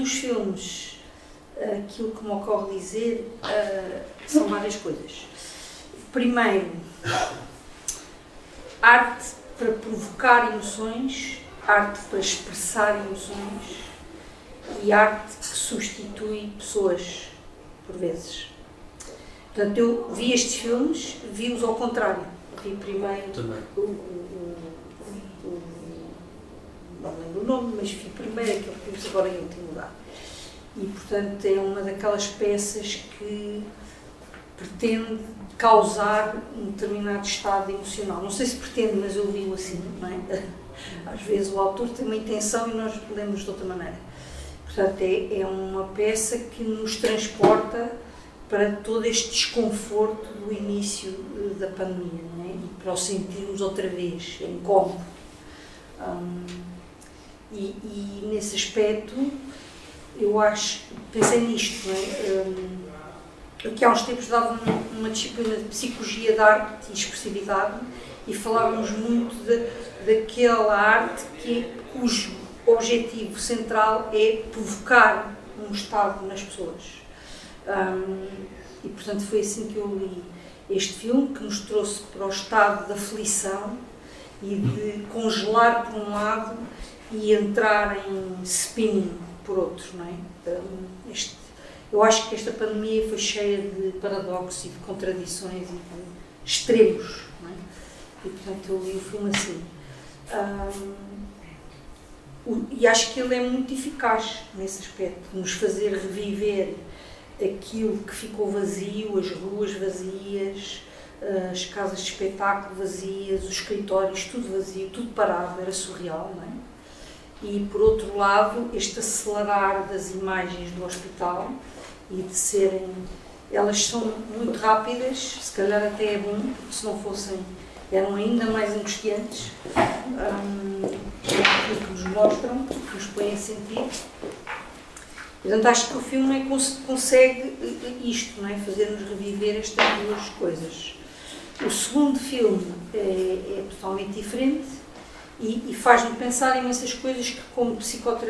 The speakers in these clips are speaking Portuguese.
dos filmes, aquilo que me ocorre dizer são várias coisas. Primeiro, arte para provocar emoções, arte para expressar emoções e arte que substitui pessoas, por vezes. Portanto, eu vi estes filmes, vi-os ao contrário. Vi primeiro não lembro o nome, mas vi primeiro aquele que vimos agora em último lugar. E, portanto, é uma daquelas peças que pretende causar um determinado estado emocional. Não sei se pretende, mas eu vi-o assim, não é? Às vezes o autor tem uma intenção e nós lemos de outra maneira. Portanto, é uma peça que nos transporta para todo este desconforto do início da pandemia, não é? E para o sentirmos outra vez, em incómodo. E nesse aspecto, eu acho, pensei nisto, não é? Que há uns tempos dava uma disciplina de psicologia da arte e expressividade e falávamos muito daquela arte cujo objetivo central é provocar um estado nas pessoas. E portanto foi assim que eu li este filme, que nos trouxe para o estado de aflição e de congelar por um lado e entrar em spinning por outro, não é? Eu acho que esta pandemia foi cheia de paradoxos e de contradições e de extremos, não é? E portanto eu li o filme assim. E acho que ele é muito eficaz nesse aspecto, de nos fazer reviver aquilo que ficou vazio, as ruas vazias, as casas de espetáculo vazias, os escritórios, tudo vazio, tudo parado, era surreal, não é? E por outro lado, este acelerar das imagens do hospital e de serem, elas são muito rápidas, se calhar até é bom, porque se não fossem, eram ainda mais angustiantes, aquilo que nos mostram, que nos põem a sentir. Portanto, acho que o filme consegue isto, não é? Fazer-nos reviver estas duas coisas. O segundo filme é totalmente diferente e faz-me pensar em imensas coisas que, como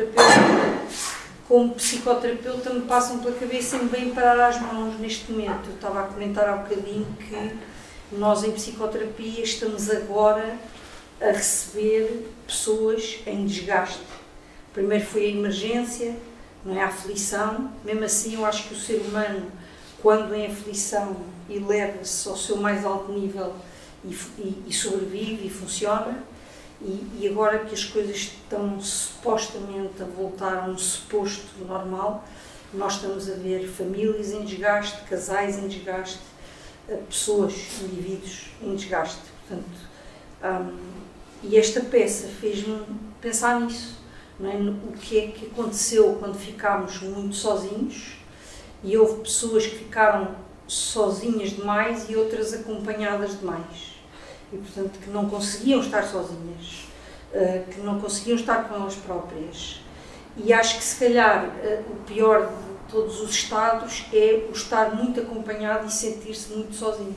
psicoterapeuta, me passam pela cabeça e me vêm parar às mãos neste momento. Eu estava a comentar há bocadinho que nós, em psicoterapia, estamos agora a receber pessoas em desgaste. Primeiro foi a emergência, não é? A aflição. Mesmo assim, eu acho que o ser humano, quando em aflição, eleva-se ao seu mais alto nível e sobrevive e funciona. E agora que as coisas estão supostamente a voltar a um suposto normal, nós estamos a ver famílias em desgaste, casais em desgaste, pessoas, indivíduos em desgaste. Portanto, e esta peça fez-me pensar nisso, não é? O que é que aconteceu quando ficámos muito sozinhos e houve pessoas que ficaram sozinhas demais e outras acompanhadas demais. E, portanto, que não conseguiam estar sozinhas, que não conseguiam estar com elas próprias. E acho que, se calhar, o pior de todos os estados é o estar muito acompanhado e sentir-se muito sozinho.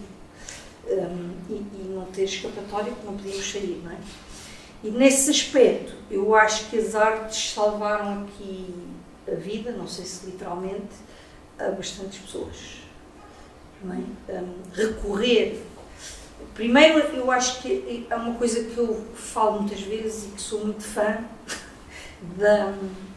E não ter escapatória, que não podíamos sair, não é? E, nesse aspecto, eu acho que as artes salvaram aqui a vida, não sei se literalmente, a bastantes pessoas. Não é? Recorrer. Primeiro, eu acho que é uma coisa que eu falo muitas vezes e que sou muito fã da...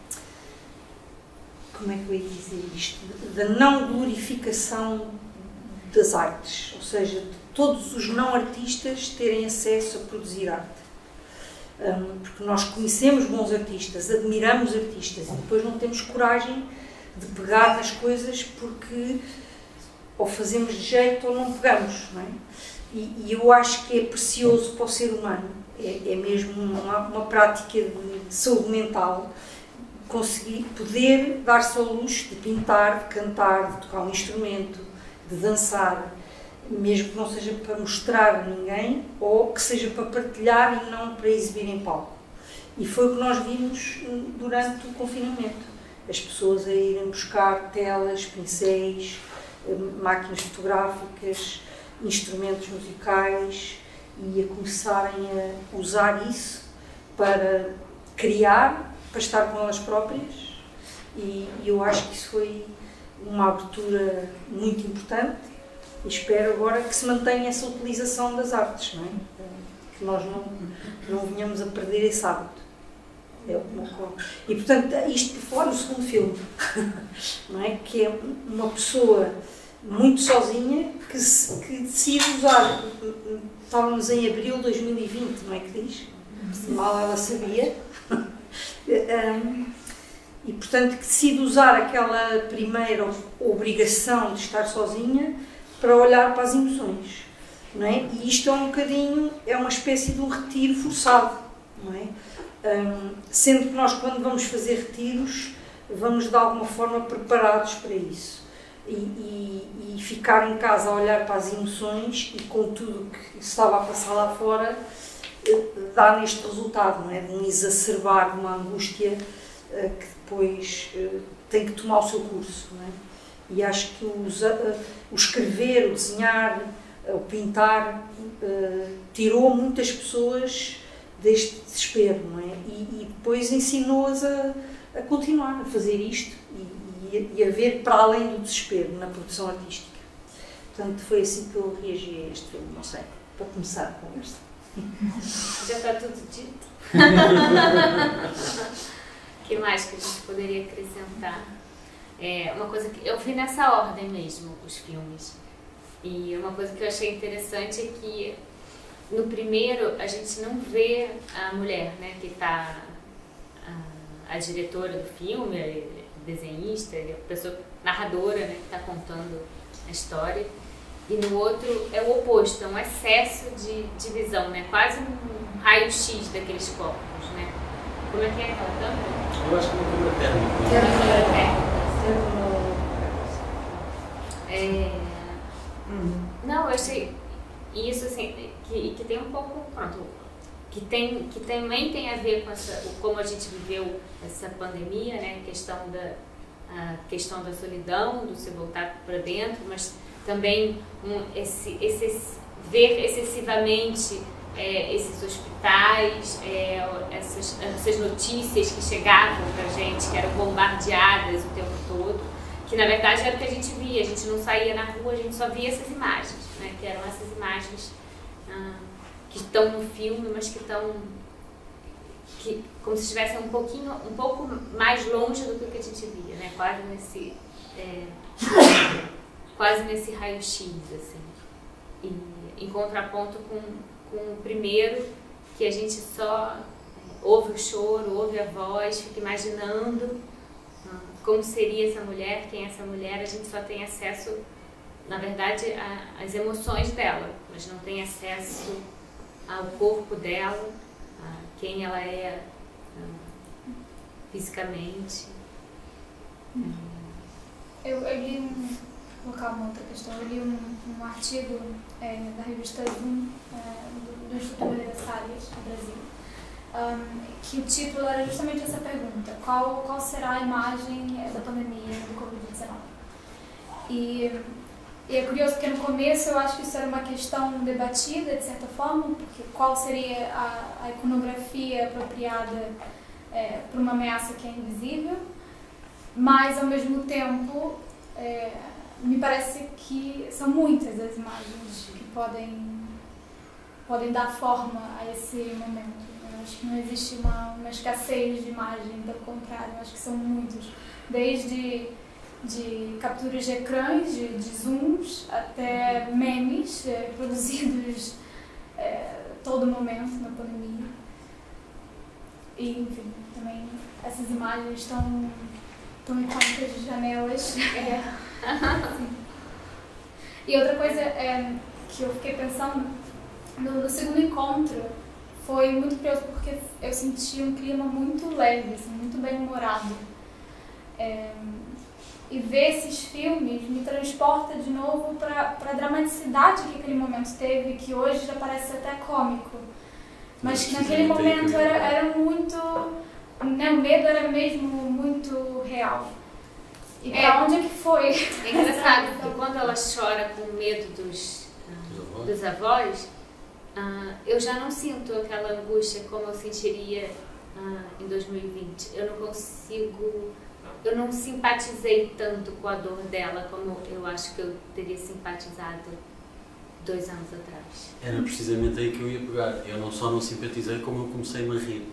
Como é que eu ia dizer isto? Da não glorificação das artes, ou seja, de todos os não artistas terem acesso a produzir arte. Porque nós conhecemos bons artistas, admiramos artistas e depois não temos coragem de pegar nas coisas porque ou fazemos de jeito ou não pegamos, não é? E eu acho que é precioso para o ser humano, é mesmo uma prática de saúde mental, conseguir poder dar-se ao luxo de pintar, de cantar, de tocar um instrumento, de dançar, mesmo que não seja para mostrar a ninguém ou que seja para partilhar e não para exibir em palco. E foi o que nós vimos durante o confinamento, as pessoas a irem buscar telas, pincéis, máquinas fotográficas, instrumentos musicais e a começarem a usar isso para criar, para estar com elas próprias, E eu acho que isso foi uma abertura muito importante e espero agora que se mantenha essa utilização das artes, não é? Que nós não venhamos a perder esse hábito. É o que me ocorre. E portanto, isto por fora do segundo filme, não é? Que é uma pessoa muito sozinha que decide usar, estávamos em abril de 2020, não é que diz? Mal ela sabia. E portanto que decide usar aquela primeira obrigação de estar sozinha para olhar para as emoções, não é? E isto é um bocadinho, é uma espécie de um retiro forçado, não é? Sendo que nós, quando vamos fazer retiros, vamos de alguma forma preparados para isso. E ficar em casa a olhar para as emoções e com tudo que estava a passar lá fora, dá neste resultado, não é? De um exacerbar uma angústia que depois tem que tomar o seu curso, não é? E acho que o escrever, o desenhar, o pintar, tirou muitas pessoas deste desespero, não é? E depois ensinou-as a continuar a fazer isto e a ver para além do desespero na produção artística. Portanto, foi assim que eu reagi a este filme, não sei, para começar a conversa. Já está tudo dito. O que mais que a gente poderia acrescentar? Uma coisa que eu vi nessa ordem mesmo, os filmes. E uma coisa que eu achei interessante é que no primeiro a gente não vê a mulher, né, que está a diretora do filme, a desenhista, a pessoa narradora, né, que está contando a história. E no outro é o oposto, é um excesso de visão, né, quase um raio-x daqueles corpos, né. Como é que é aquela câmera? Eu acho que é uma câmera térmica. Não, eu achei isso assim, que tem um pouco, pronto, que também tem a ver com como a gente viveu essa pandemia, né, a questão da solidão, do se voltar para dentro, mas também ver excessivamente esses hospitais, essas notícias que chegavam para a gente, que eram bombardeadas o tempo todo, que na verdade era o que a gente via, a gente não saía na rua, a gente só via essas imagens, né, que eram essas imagens que estão no filme, mas que estão como se estivessem um pouco mais longe do que o que a gente via, né, quase nesse raio-x, assim, e em contraponto com o primeiro, que a gente só ouve o choro, ouve a voz, fica imaginando como seria essa mulher, quem é essa mulher. A gente só tem acesso, na verdade, às emoções dela, mas não tem acesso ao corpo dela, a quem ela é fisicamente. Eu li vou colocar uma outra questão. Eu li um artigo da revista Zoom, do Instituto Moreira Salles, do Brasil, que o título era justamente essa pergunta: qual será a imagem da pandemia do Covid-19? E é curioso porque no começo eu acho que isso era uma questão debatida, de certa forma, porque qual seria a iconografia apropriada para uma ameaça que é invisível, mas ao mesmo tempo me parece que são muitas as imagens que podem dar forma a esse momento. Eu acho que não existe uma escassez de imagem, pelo contrário, eu acho que são muitos, desde de capturas de ecrãs, de zooms, até memes produzidos todo momento na pandemia. E, enfim, também essas imagens estão icônicas de janelas. E outra coisa que eu fiquei pensando, no segundo encontro, foi muito curioso porque eu senti um clima muito leve, assim, muito bem-humorado. E ver esses filmes me transporta de novo para a dramaticidade que aquele momento teve, que hoje já parece até cômico. Mas que naquele momento era muito... Né, o medo era mesmo muito real. E pra onde é que foi? É engraçado, porque quando ela chora com medo dos avós, eu já não sinto aquela angústia como eu sentiria em 2020. Eu não consigo eu não simpatizei tanto com a dor dela como eu acho que eu teria simpatizado 2 anos atrás. Era precisamente aí que eu ia pegar. Eu não só não simpatizei, como eu comecei-me a rir.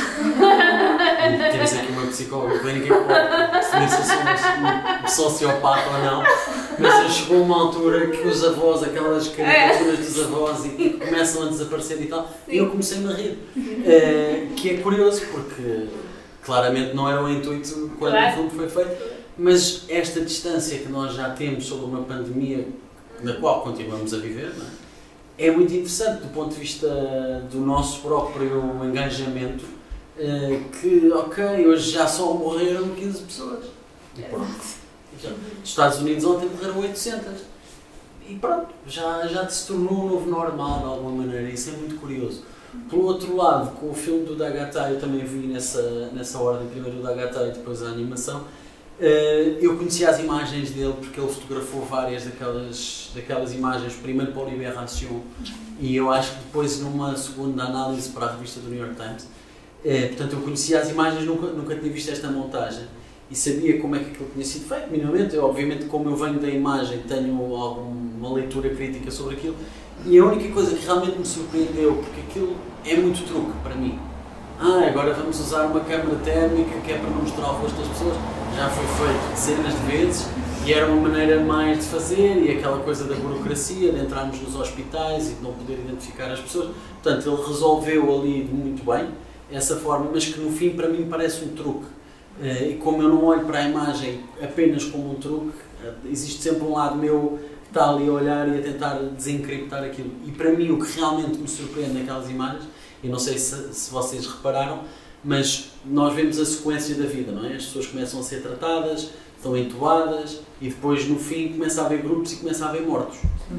Temos aqui uma psicóloga clínica que pode definir se eu sou um sociopata ou não, mas chegou uma altura que os avós, aquelas caricaturas dos avós e que começam a desaparecer e tal, e eu comecei-me a rir. Que é curioso, porque claramente não era o intuito quando o filme foi feito, mas esta distância que nós já temos sobre uma pandemia na qual continuamos a viver, não é muito interessante do ponto de vista do nosso próprio engajamento, que, ok, hoje já só morreram 15 pessoas. E pronto. Nos Estados Unidos ontem morreram 800. E pronto, já se tornou um novo normal de alguma maneira. Isso é muito curioso. Por outro lado, com o filme do Dagatai, eu também vi nessa ordem, primeiro o Dagatai e depois a animação. Eu conhecia as imagens dele porque ele fotografou várias daquelas imagens, primeiro para o Libération e eu acho que depois numa segunda análise para a revista do New York Times. Portanto, eu conhecia as imagens, nunca tinha visto esta montagem e sabia como é que aquilo tinha sido feito, minimamente. Obviamente, como eu venho da imagem, tenho alguma leitura crítica sobre aquilo e a única coisa que realmente me surpreendeu, porque aquilo é muito truque para mim. Agora vamos usar uma câmara térmica que é para não mostrar o rosto das pessoas. Já foi feito dezenas de vezes e era uma maneira mais de fazer, e aquela coisa da burocracia, de entrarmos nos hospitais e de não poder identificar as pessoas. Portanto, ele resolveu ali muito bem essa forma, mas que no fim para mim parece um truque. E como eu não olho para a imagem apenas como um truque, existe sempre um lado meu que está ali a olhar e a tentar desencriptar aquilo. E para mim o que realmente me surpreende naquelas imagens, e não sei se vocês repararam, mas nós vemos a sequência da vida, não é? As pessoas começam a ser tratadas, estão entubadas e depois no fim começa a haver grupos e começa a haver mortos.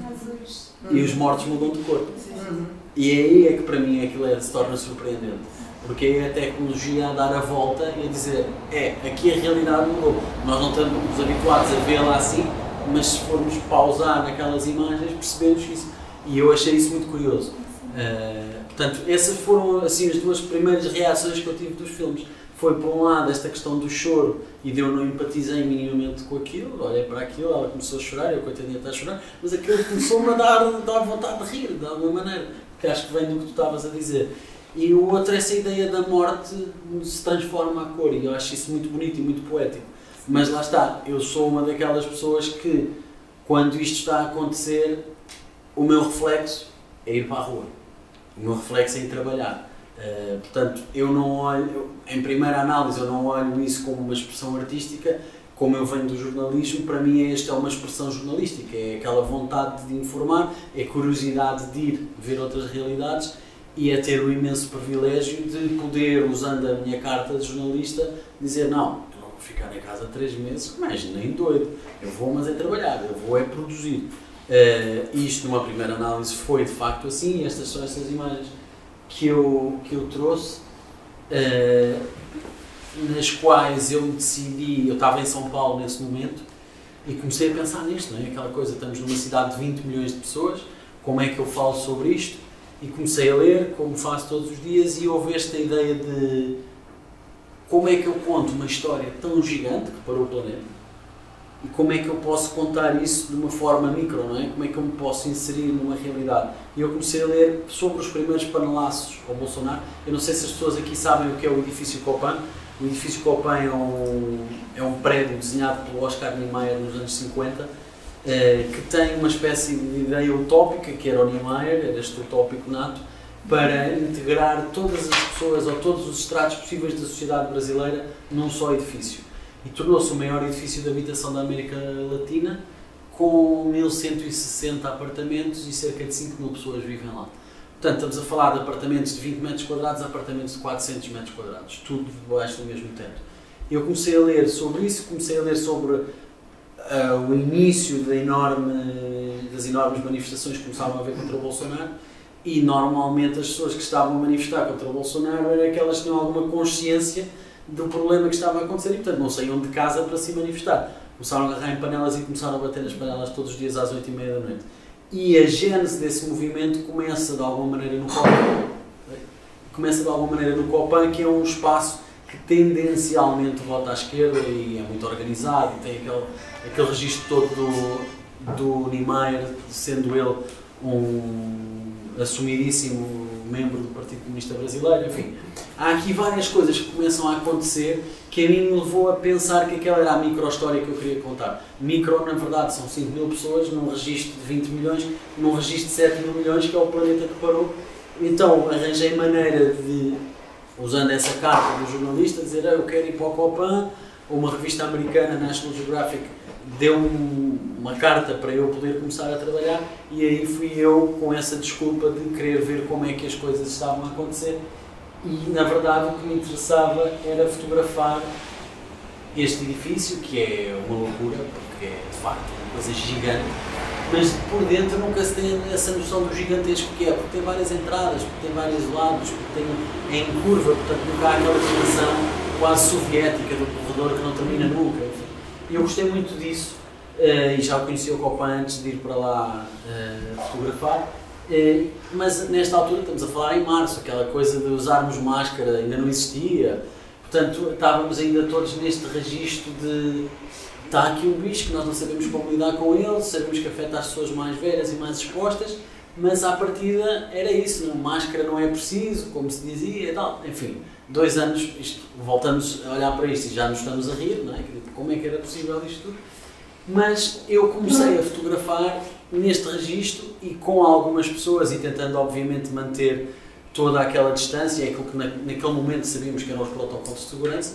E os mortos mudam de corpo. E aí é que para mim aquilo se torna surpreendente. Porque aí é a tecnologia a dar a volta e a dizer, aqui a realidade mudou. Nós não estamos habituados a vê-la assim, mas se formos pausar naquelas imagens percebemos isso. E eu achei isso muito curioso. Portanto, essas foram assim as 2 primeiras reações que eu tive dos filmes. Foi, por um lado, esta questão do choro, e eu não empatizei minimamente com aquilo, olhei para aquilo, ela começou a chorar, eu coitadinha está a chorar, mas aquilo começou-me a dar vontade de rir, de alguma maneira, porque acho que vem do que tu estavas a dizer. E o outro, essa ideia da morte se transforma a cor, e eu acho isso muito bonito e muito poético. Mas lá está, eu sou uma daquelas pessoas que, quando isto está a acontecer, o meu reflexo é ir para a rua. O meu reflexo é em trabalhar. Portanto, eu não olho, em primeira análise, eu não olho isso como uma expressão artística, como eu venho do jornalismo, para mim esta é uma expressão jornalística, é aquela vontade de informar, é curiosidade de ir ver outras realidades e é ter o imenso privilégio de poder, usando a minha carta de jornalista, dizer não, eu não vou ficar em casa 3 meses, mas nem doido, eu vou mas é trabalhar, eu vou é produzir. Isto numa primeira análise foi de facto assim, e estas são essas imagens que eu trouxe, nas quais eu decidi, eu estava em São Paulo nesse momento e comecei a pensar nisto, não é? Aquela coisa, estamos numa cidade de 20 milhões de pessoas, como é que eu falo sobre isto? E comecei a ler, como faço todos os dias, e houve esta ideia de como é que eu conto uma história tão gigante que parou o planeta e como é que eu posso contar isso de uma forma micro, não é? Como é que eu me posso inserir numa realidade? E eu comecei a ler sobre os primeiros panelaços ao Bolsonaro. Eu não sei se as pessoas aqui sabem o que é o edifício Copan. O edifício Copan é um prédio desenhado pelo Oscar Niemeyer nos anos 50, que tem uma espécie de ideia utópica, que era o Niemeyer, era este utópico nato, para integrar todas as pessoas ou todos os estratos possíveis da sociedade brasileira num só edifício. E tornou-se o maior edifício de habitação da América Latina, com 1160 apartamentos e cerca de 5.000 pessoas vivem lá. Portanto, estamos a falar de apartamentos de 20 metros quadrados a apartamentos de 400 metros quadrados, tudo debaixo do mesmo teto. Eu comecei a ler sobre isso, comecei a ler sobre o início das enormes manifestações que começavam a haver contra o Bolsonaro, e normalmente as pessoas que estavam a manifestar contra o Bolsonaro eram aquelas que tinham alguma consciência do problema que estava a acontecer e, portanto, não saíam de casa para se manifestar. Começaram a agarrar em panelas e começaram a bater nas panelas todos os dias às 8h30 da noite. E a gênese desse movimento começa de alguma maneira no Copan, que é um espaço que tendencialmente vota à esquerda e é muito organizado, e tem aquele registro todo do Niemeyer, sendo ele um assumidíssimo membro do Partido Comunista Brasileiro, enfim. Há aqui várias coisas que começam a acontecer que a mim me levou a pensar que aquela era a micro-história que eu queria contar. Micro, na verdade, são 5 mil pessoas num registro de 20 milhões, num registro de 7 mil milhões, que é o planeta que parou. Então, arranjei maneira de, usando essa carta do jornalista, dizer eu quero ir para o Copan, ou uma revista americana, National Geographic, deu-me uma carta para eu poder começar a trabalhar, e aí fui eu com essa desculpa de querer ver como é que as coisas estavam a acontecer, e na verdade o que me interessava era fotografar este edifício, que é uma loucura, porque é de facto uma coisa gigante, mas por dentro nunca se tem essa noção do gigantesco que é, porque tem várias entradas, porque tem vários lados, porque é em curva, portanto nunca há aquela dimensão quase soviética do corredor que não termina nunca. E eu gostei muito disso, e já conheci o Copan antes de ir para lá fotografar, mas nesta altura estamos a falar em março, aquela coisa de usarmos máscara ainda não existia, portanto estávamos ainda todos neste registro de está aqui um bicho que nós não sabemos como lidar com ele, sabemos que afeta as pessoas mais velhas e mais expostas, mas à partida era isso, não? Máscara não é preciso, como se dizia e tal, enfim, 2 anos, voltamos a olhar para isto e já nos estamos a rir, não é? Como é que era possível isto tudo? Mas eu comecei a fotografar neste registro e com algumas pessoas e tentando obviamente manter toda aquela distância, é aquilo que naquele momento sabíamos que eram os protocolos de segurança,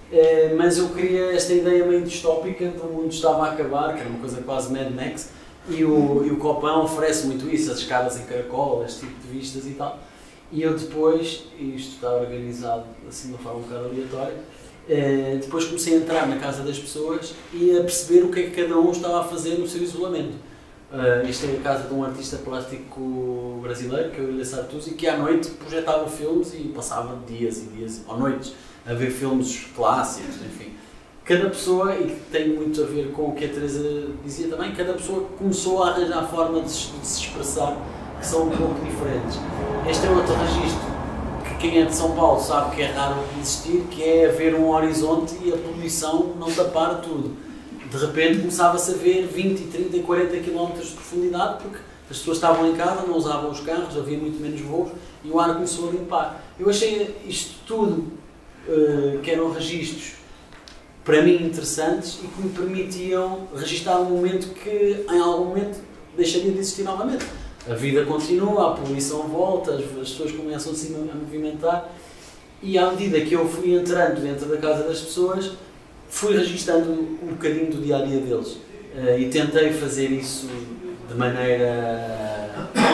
mas eu queria esta ideia meio distópica do mundo estava a acabar, que era uma coisa quase Mad Max, e o Copan oferece muito isso, as escadas em caracol, este tipo de vistas e tal. E eu depois, isto está organizado assim de uma forma um bocado aleatória, depois comecei a entrar na casa das pessoas e a perceber o que é que cada um estava a fazer no seu isolamento. Isto é a casa de um artista plástico brasileiro, que é o Ilha Sartuzi, que à noite projetava filmes e passava dias e dias, ou noites, a ver filmes clássicos, enfim. Cada pessoa, e que tem muito a ver com o que a Teresa dizia também, cada pessoa começou a arranjar forma de se expressar que são um pouco diferentes. Este é outro registro que quem é de São Paulo sabe que é raro existir, que é haver um horizonte e a poluição não tapar tudo. De repente começava-se a ver 20, 30 e 40 km de profundidade, porque as pessoas estavam em casa, não usavam os carros, havia muito menos voos e o ar começou a limpar. Eu achei isto tudo, que eram registros, para mim interessantes e que me permitiam registrar um momento que em algum momento deixaria de existir novamente. A vida continua, a poluição volta, as pessoas começam -se a movimentar e à medida que eu fui entrando dentro da casa das pessoas, fui registando um bocadinho do dia-a-dia deles e tentei fazer isso de maneira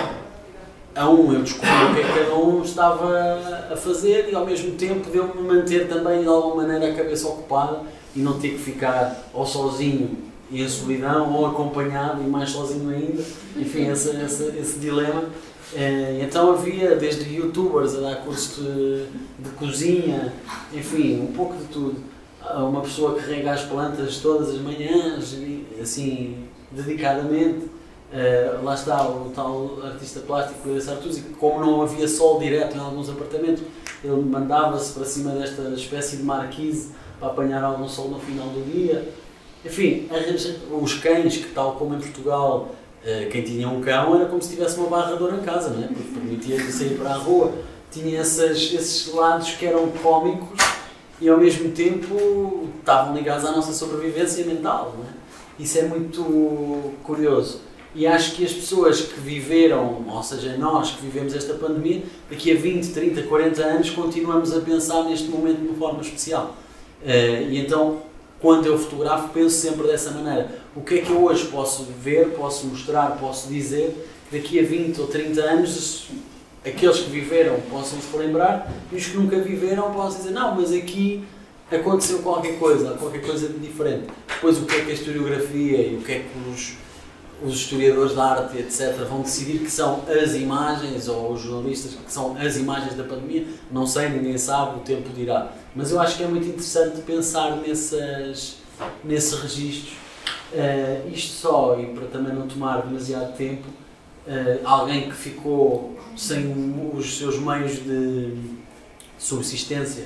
eu descobri o que é que cada um estava a fazer e ao mesmo tempo deu-me manter também de alguma maneira a cabeça ocupada e não ter que ficar ou sozinho e em solidão ou acompanhado e mais sozinho ainda, enfim, esse dilema. Então havia desde youtubers a dar cursos de cozinha, enfim, um pouco de tudo. Uma pessoa que rega as plantas todas as manhãs, assim, dedicadamente. Lá está o tal artista plástico, Ilha Sartuzi, que como não havia sol direto em alguns apartamentos, ele mandava-se para cima desta espécie de marquise para apanhar algum sol no final do dia. Enfim, os cães, que tal como em Portugal, quem tinha um cão era como se tivesse uma barradora em casa, não é? Porque permitia-lhe sair para a rua. Tinha esses lados que eram cómicos e ao mesmo tempo estavam ligados à nossa sobrevivência mental, não é? Isso é muito curioso. E acho que as pessoas que viveram, ou seja, nós que vivemos esta pandemia, daqui a 20, 30, 40 anos continuamos a pensar neste momento de uma forma especial. E então, quando eu fotografo, penso sempre dessa maneira. O que é que eu hoje posso ver, posso mostrar, posso dizer, que daqui a 20 ou 30 anos, aqueles que viveram possam se lembrar, e os que nunca viveram possam dizer, não, mas aqui aconteceu qualquer coisa de diferente. Depois o que é que a historiografia e o que é que os historiadores da arte, etc., vão decidir que são as imagens, ou os jornalistas que são as imagens da pandemia, não sei, ninguém sabe, o tempo dirá. Mas eu acho que é muito interessante pensar nesses registros. Isto só, e para também não tomar demasiado tempo, alguém que ficou sem os seus meios de subsistência por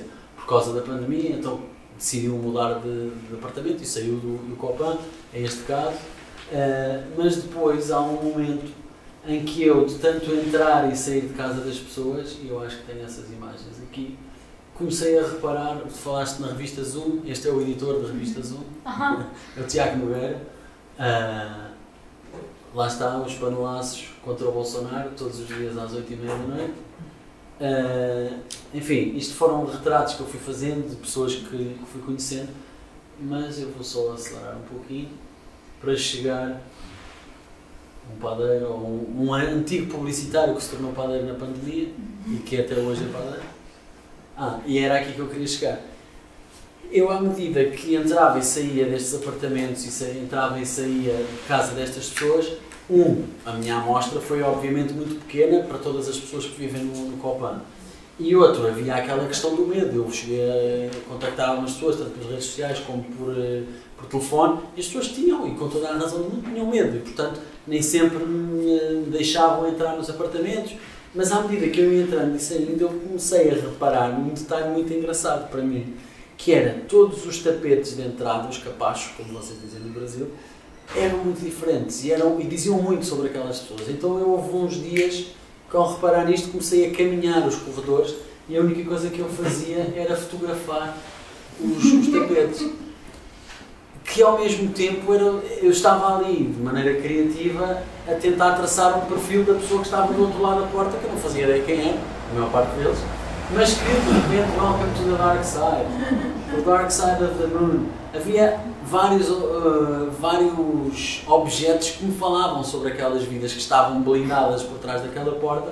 causa da pandemia, então decidiu mudar de apartamento e saiu do Copan, em este caso. Mas depois há um momento em que eu, de tanto entrar e sair de casa das pessoas, e eu acho que tenho essas imagens aqui, comecei a reparar, tu falaste na revista Zoom, este é o editor da revista Zoom, é o Tiago Nogueira. Lá está, os panelaços contra o Bolsonaro, todos os dias às 8h30 da noite. Enfim, isto foram retratos que eu fui fazendo de pessoas que fui conhecendo, mas eu vou só acelerar um pouquinho para chegar um padeiro, ou um antigo publicitário que se tornou padeiro na pandemia e que até hoje é padeiro. E era aqui que eu queria chegar. Eu, à medida que entrava e saía destes apartamentos e entrava e saía de casa destas pessoas, a minha amostra foi obviamente muito pequena para todas as pessoas que vivem no Copan. E outro, havia aquela questão do medo. Eu cheguei a contactar algumas pessoas, tanto pelas redes sociais como por telefone, e as pessoas tinham, e com toda a razão, não tinham medo, e portanto nem sempre me deixavam entrar nos apartamentos. Mas à medida que eu ia entrando e saindo, eu comecei a reparar num detalhe muito engraçado para mim, que era todos os tapetes de entrada, os capachos, como vocês dizem no Brasil, eram muito diferentes e diziam muito sobre aquelas pessoas. Então eu houve uns dias que, ao reparar nisto, comecei a caminhar os corredores e a única coisa que eu fazia era fotografar os tapetes. Que ao mesmo tempo eu estava ali, de maneira criativa, a tentar traçar um perfil da pessoa que estava do outro lado da porta, que eu não fazia ideia quem era, a maior parte deles, mas que de repente, welcome to the dark side, the dark side of the moon. Havia vários objetos que me falavam sobre aquelas vidas que estavam blindadas por trás daquela porta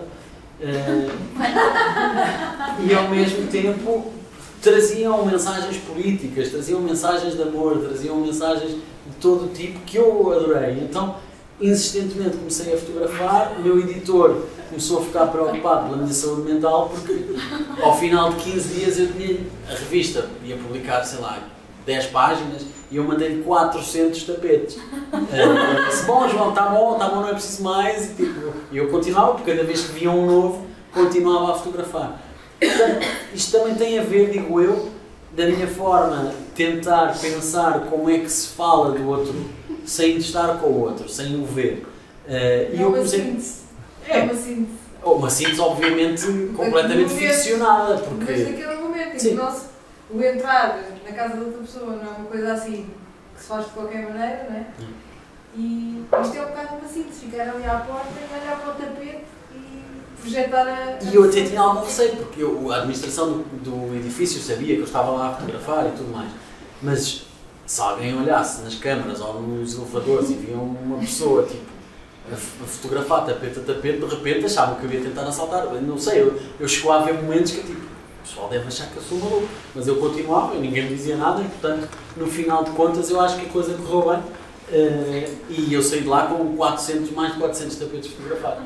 e ao mesmo tempo traziam mensagens políticas, traziam mensagens de amor, traziam mensagens de todo o tipo que eu adorei. Então, insistentemente comecei a fotografar, o meu editor começou a ficar preocupado pela minha saúde mental porque ao final de 15 dias eu tinha a revista, ia publicar, sei lá, 10 páginas e eu mandei-lhe 400 tapetes. Eu disse, bom João, está bom, não é preciso mais. E eu continuava, porque cada vez que via um novo, continuava a fotografar. Portanto, isto também tem a ver, digo eu, da minha forma de tentar pensar como é que se fala do outro sem estar com o outro, sem o ver. E eu comecei... É uma síntese. Uma síntese, obviamente, completamente ficcionada. Porque... Mas naquele momento em que o entrar na casa de outra pessoa não é uma coisa assim que se faz de qualquer maneira, não é? E isto é um bocado uma síntese, ficar ali à porta e olhar para o tapete e projetar a... E eu até tinha algum receio, porque a administração do edifício sabia que eu estava lá a fotografar e tudo mais. Mas se alguém olhasse nas câmaras ou nos elevadores e via uma pessoa tipo a fotografar tapete a tapete, de repente achavam que eu ia tentar assaltar. Eu não sei, eu chegou a haver momentos que tipo, o pessoal deve achar que eu sou maluco, mas eu continuava e ninguém me dizia nada e portanto no final de contas eu acho que a coisa correu bem e eu saí de lá com mais de 400 tapetes fotografados.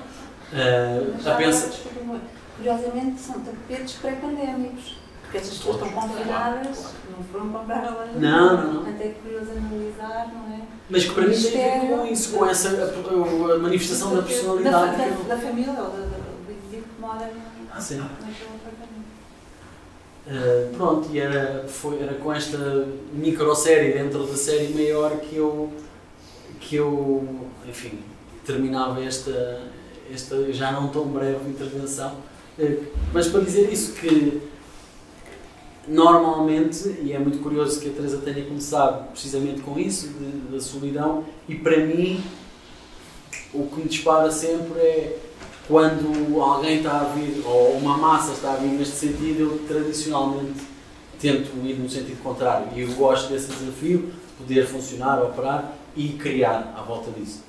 Curiosamente são tapetes pré-pandémicos, porque estas pessoas estão confinadas, não foram comprar a loja. Não. Até é curioso analisar, não é? Mas que para mim tem a ver com isso, com essa a manifestação da personalidade da família ou do indivíduo que mora naquele apartamento. Pronto, e era com esta microsérie dentro da série maior que eu enfim, terminava esta já não tão breve intervenção, mas para dizer isso que normalmente, e é muito curioso que a Teresa tenha começado precisamente com isso, da solidão, e para mim o que me dispara sempre é quando alguém está a vir, ou uma massa está a vir neste sentido, eu tradicionalmente tento ir no sentido contrário, e eu gosto desse desafio de poder funcionar, operar e criar à volta disso.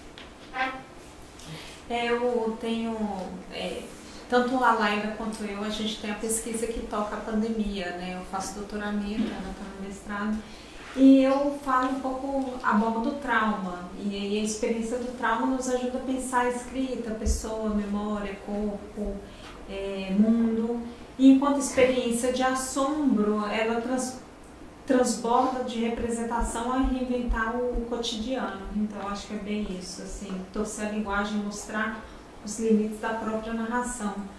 Eu tenho, tanto a Laila quanto eu, a gente tem a pesquisa que toca a pandemia, né? Eu faço doutoramento, ela está no mestrado, e eu falo um pouco, abordo do trauma, e a experiência do trauma nos ajuda a pensar a escrita, pessoa, memória, corpo, mundo, e enquanto experiência de assombro, ela transborda de representação a reinventar o cotidiano. Então, acho que é bem isso, assim, torcer a linguagem, mostrar os limites da própria narração.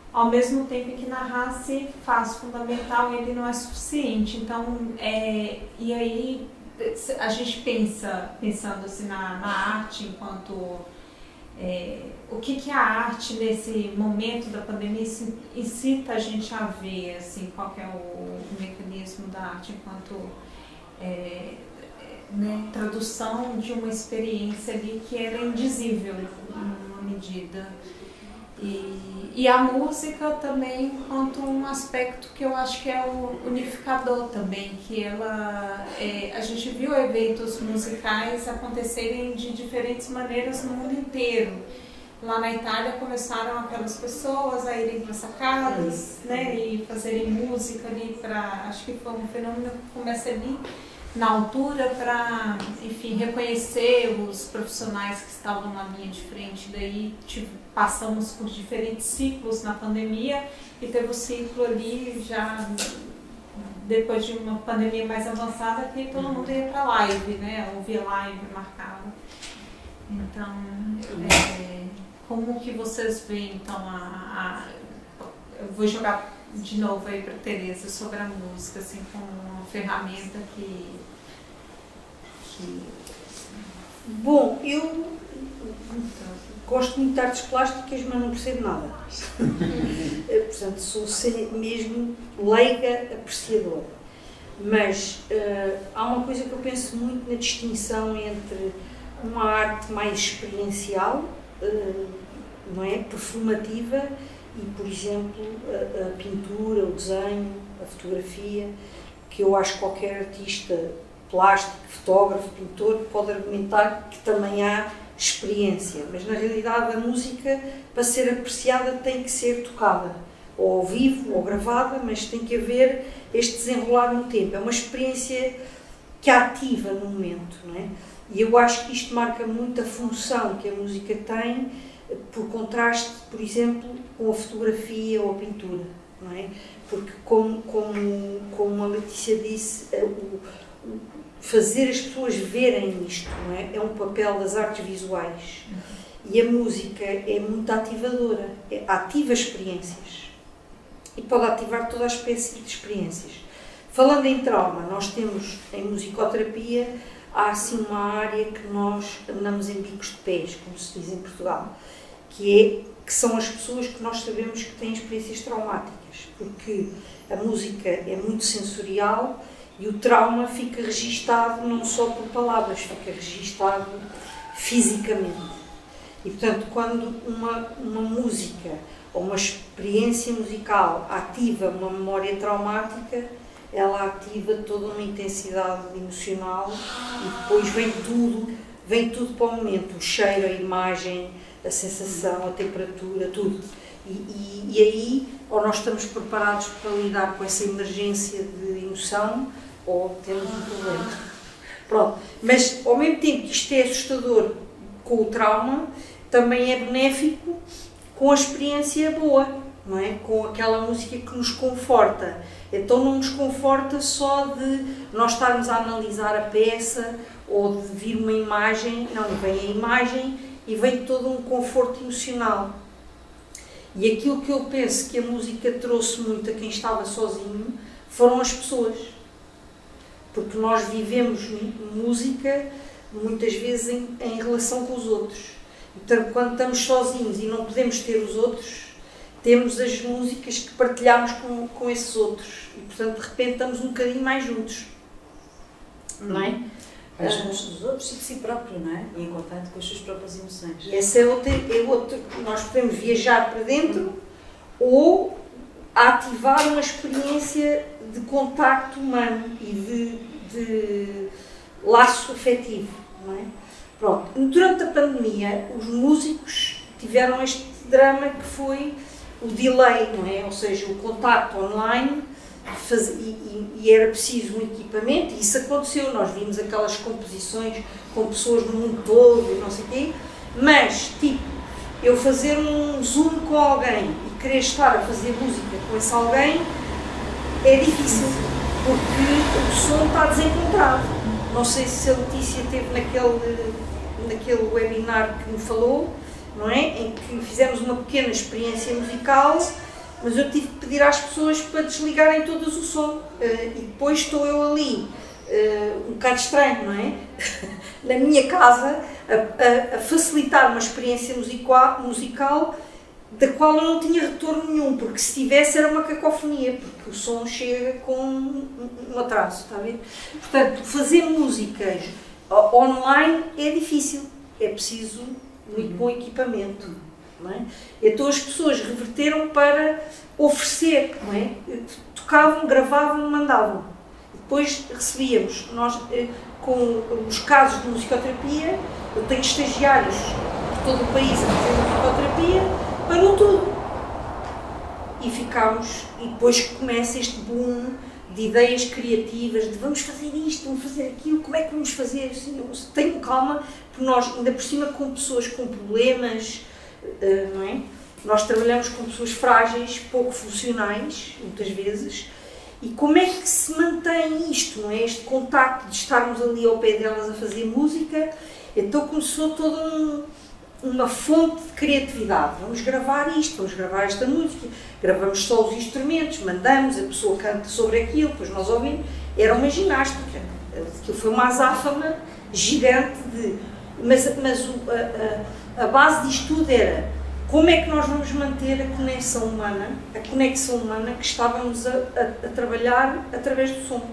ao mesmo tempo que narrar-se faz fundamental, ele não é suficiente. Então, e aí a gente pensando assim na arte enquanto o que a arte nesse momento da pandemia incita a gente a ver, assim, qual que é o mecanismo da arte enquanto tradução de uma experiência ali que era indizível em uma medida. E a música também enquanto um aspecto que eu acho que é o unificador também, que a gente viu eventos musicais acontecerem de diferentes maneiras no mundo inteiro. Lá na Itália começaram aquelas pessoas a irem para sacadas, né, e fazerem música ali acho que foi um fenômeno que começa ali na altura para, enfim, reconhecer os profissionais que estavam na linha de frente. Daí passamos por diferentes ciclos na pandemia e teve o ciclo ali já depois de uma pandemia mais avançada que todo mundo ia para live, né, ouvia live marcado. Então, como que vocês veem então eu vou jogar de novo aí para Tereza sobre a música, assim, como uma ferramenta que... Bom, eu gosto muito de artes plásticas, mas não percebo nada. Portanto, sou mesmo leiga apreciadora. Mas há uma coisa que eu penso muito na distinção entre uma arte mais experiencial, não é, performativa, e, por exemplo, a pintura, o desenho, a fotografia, que eu acho que qualquer artista plástico, fotógrafo, pintor, pode argumentar que também há experiência. Mas, na realidade, a música, para ser apreciada, tem que ser tocada, ou ao vivo, ou gravada, mas tem que haver este desenrolar no tempo. É uma experiência que é ativa no momento, não é? E eu acho que isto marca muito a função que a música tem, por contraste, por exemplo, com a fotografia ou a pintura, não é? Porque, como a Letícia disse, fazer as pessoas verem isto, não é? É um papel das artes visuais. E a música é muito ativadora, ativa experiências. E pode ativar toda a espécie de experiências. Falando em trauma, nós temos, em musicoterapia, há assim uma área que nós andamos em bicos de pés, como se diz em Portugal, que são as pessoas que nós sabemos que têm experiências traumáticas, porque a música é muito sensorial e o trauma fica registado não só por palavras, fica registado fisicamente. E, portanto, quando uma música ou uma experiência musical ativa uma memória traumática, ela ativa toda uma intensidade emocional e depois vem tudo para o momento, o cheiro, a imagem, a sensação, a temperatura, tudo. E aí, ou nós estamos preparados para lidar com essa emergência de emoção, ou temos um problema. Pronto. Mas, ao mesmo tempo que isto é assustador com o trauma, também é benéfico com a experiência boa, não é? Com aquela música que nos conforta. Então não nos conforta só de nós estarmos a analisar a peça ou de vir uma imagem, não, vem a imagem e vem todo um conforto emocional. E aquilo que eu penso que a música trouxe muito a quem estava sozinho foram as pessoas. Porque nós vivemos música muitas vezes em relação com os outros. Então, quando estamos sozinhos e não podemos ter os outros, temos as músicas que partilhamos com esses outros. E, portanto, de repente estamos um bocadinho mais juntos. Não é? Mais juntos dos outros e de si próprio, não é? E em contato com as suas próprias emoções. E essa é outra. Nós podemos viajar para dentro ou ativar uma experiência de contacto humano e de laço afetivo, não é? Pronto. Durante a pandemia, os músicos tiveram este drama que foi o delay, não é? Ou seja, o contacto online, e era preciso um equipamento, e isso aconteceu. Nós vimos aquelas composições com pessoas do mundo todo e não sei o quê, mas, tipo, eu fazer um Zoom com alguém e querer estar a fazer música com esse alguém é difícil, porque o som está desencontrado. Não sei se a Letícia esteve naquele webinar que me falou, não é? Em que fizemos uma pequena experiência musical mas eu tive que pedir às pessoas para desligarem todas o som. E depois estou eu ali, um bocado estranho, não é? Na minha casa, a facilitar uma experiência musical da qual eu não tinha retorno nenhum, porque se tivesse era uma cacofonia, porque o som chega com um atraso, está a ver? Portanto, fazer músicas online é difícil, é preciso muito bom equipamento, não é? Então as pessoas reverteram para oferecer, não é? Tocavam, gravavam, mandavam. Depois recebíamos, nós com os casos de musicoterapia, eu tenho estagiários de todo o país a fazer musicoterapia, parou tudo. E ficámos, e depois começa este boom de ideias criativas, de vamos fazer isto, vamos fazer aquilo, como é que vamos fazer? Assim, tenho calma, porque nós, ainda por cima, com pessoas com problemas, não é? Nós trabalhamos com pessoas frágeis, pouco funcionais, muitas vezes, e como é que se mantém isto, não é? Este contacto de estarmos ali ao pé delas a fazer música, então começou toda uma fonte de criatividade. Vamos gravar isto, vamos gravar esta música, gravamos só os instrumentos, mandamos, a pessoa canta sobre aquilo, depois nós ouvimos. Era uma ginástica, aquilo foi uma azáfama gigante mas a base disto tudo era como é que nós vamos manter a conexão humana que estávamos a trabalhar através do som.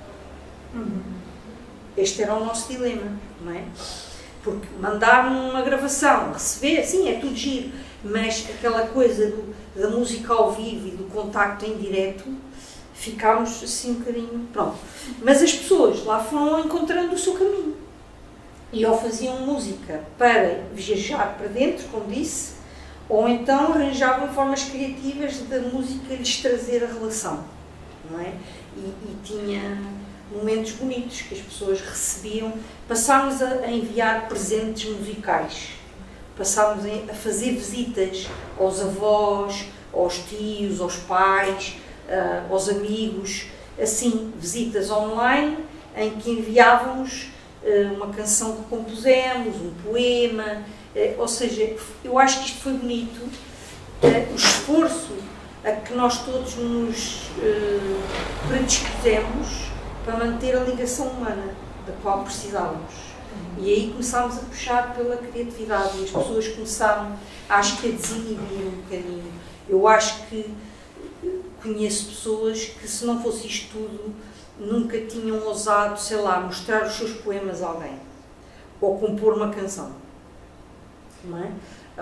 Este era o nosso dilema, não é? Porque mandar uma gravação, receber, sim, é tudo giro, mas aquela coisa da música ao vivo e do contacto em direto, ficámos assim um bocadinho, pronto. Mas as pessoas lá foram encontrando o seu caminho. E ou faziam música para viajar para dentro, como disse, ou então arranjavam formas criativas da música lhes trazer a relação, não é? E tinha momentos bonitos que as pessoas recebiam. Passámos a enviar presentes musicais, passámos a fazer visitas aos avós, aos tios, aos pais, aos amigos, assim, visitas online, em que enviávamos uma canção que compusemos, um poema, ou seja, eu acho que isto foi bonito, o esforço a que nós todos nos predispusemos para manter a ligação humana da qual precisávamos. E aí começámos a puxar pela criatividade e as pessoas começaram, acho que a desinibir um bocadinho. Eu acho que conheço pessoas que, se não fosse isto tudo, nunca tinham ousado, sei lá, mostrar os seus poemas a alguém ou compor uma canção, não é?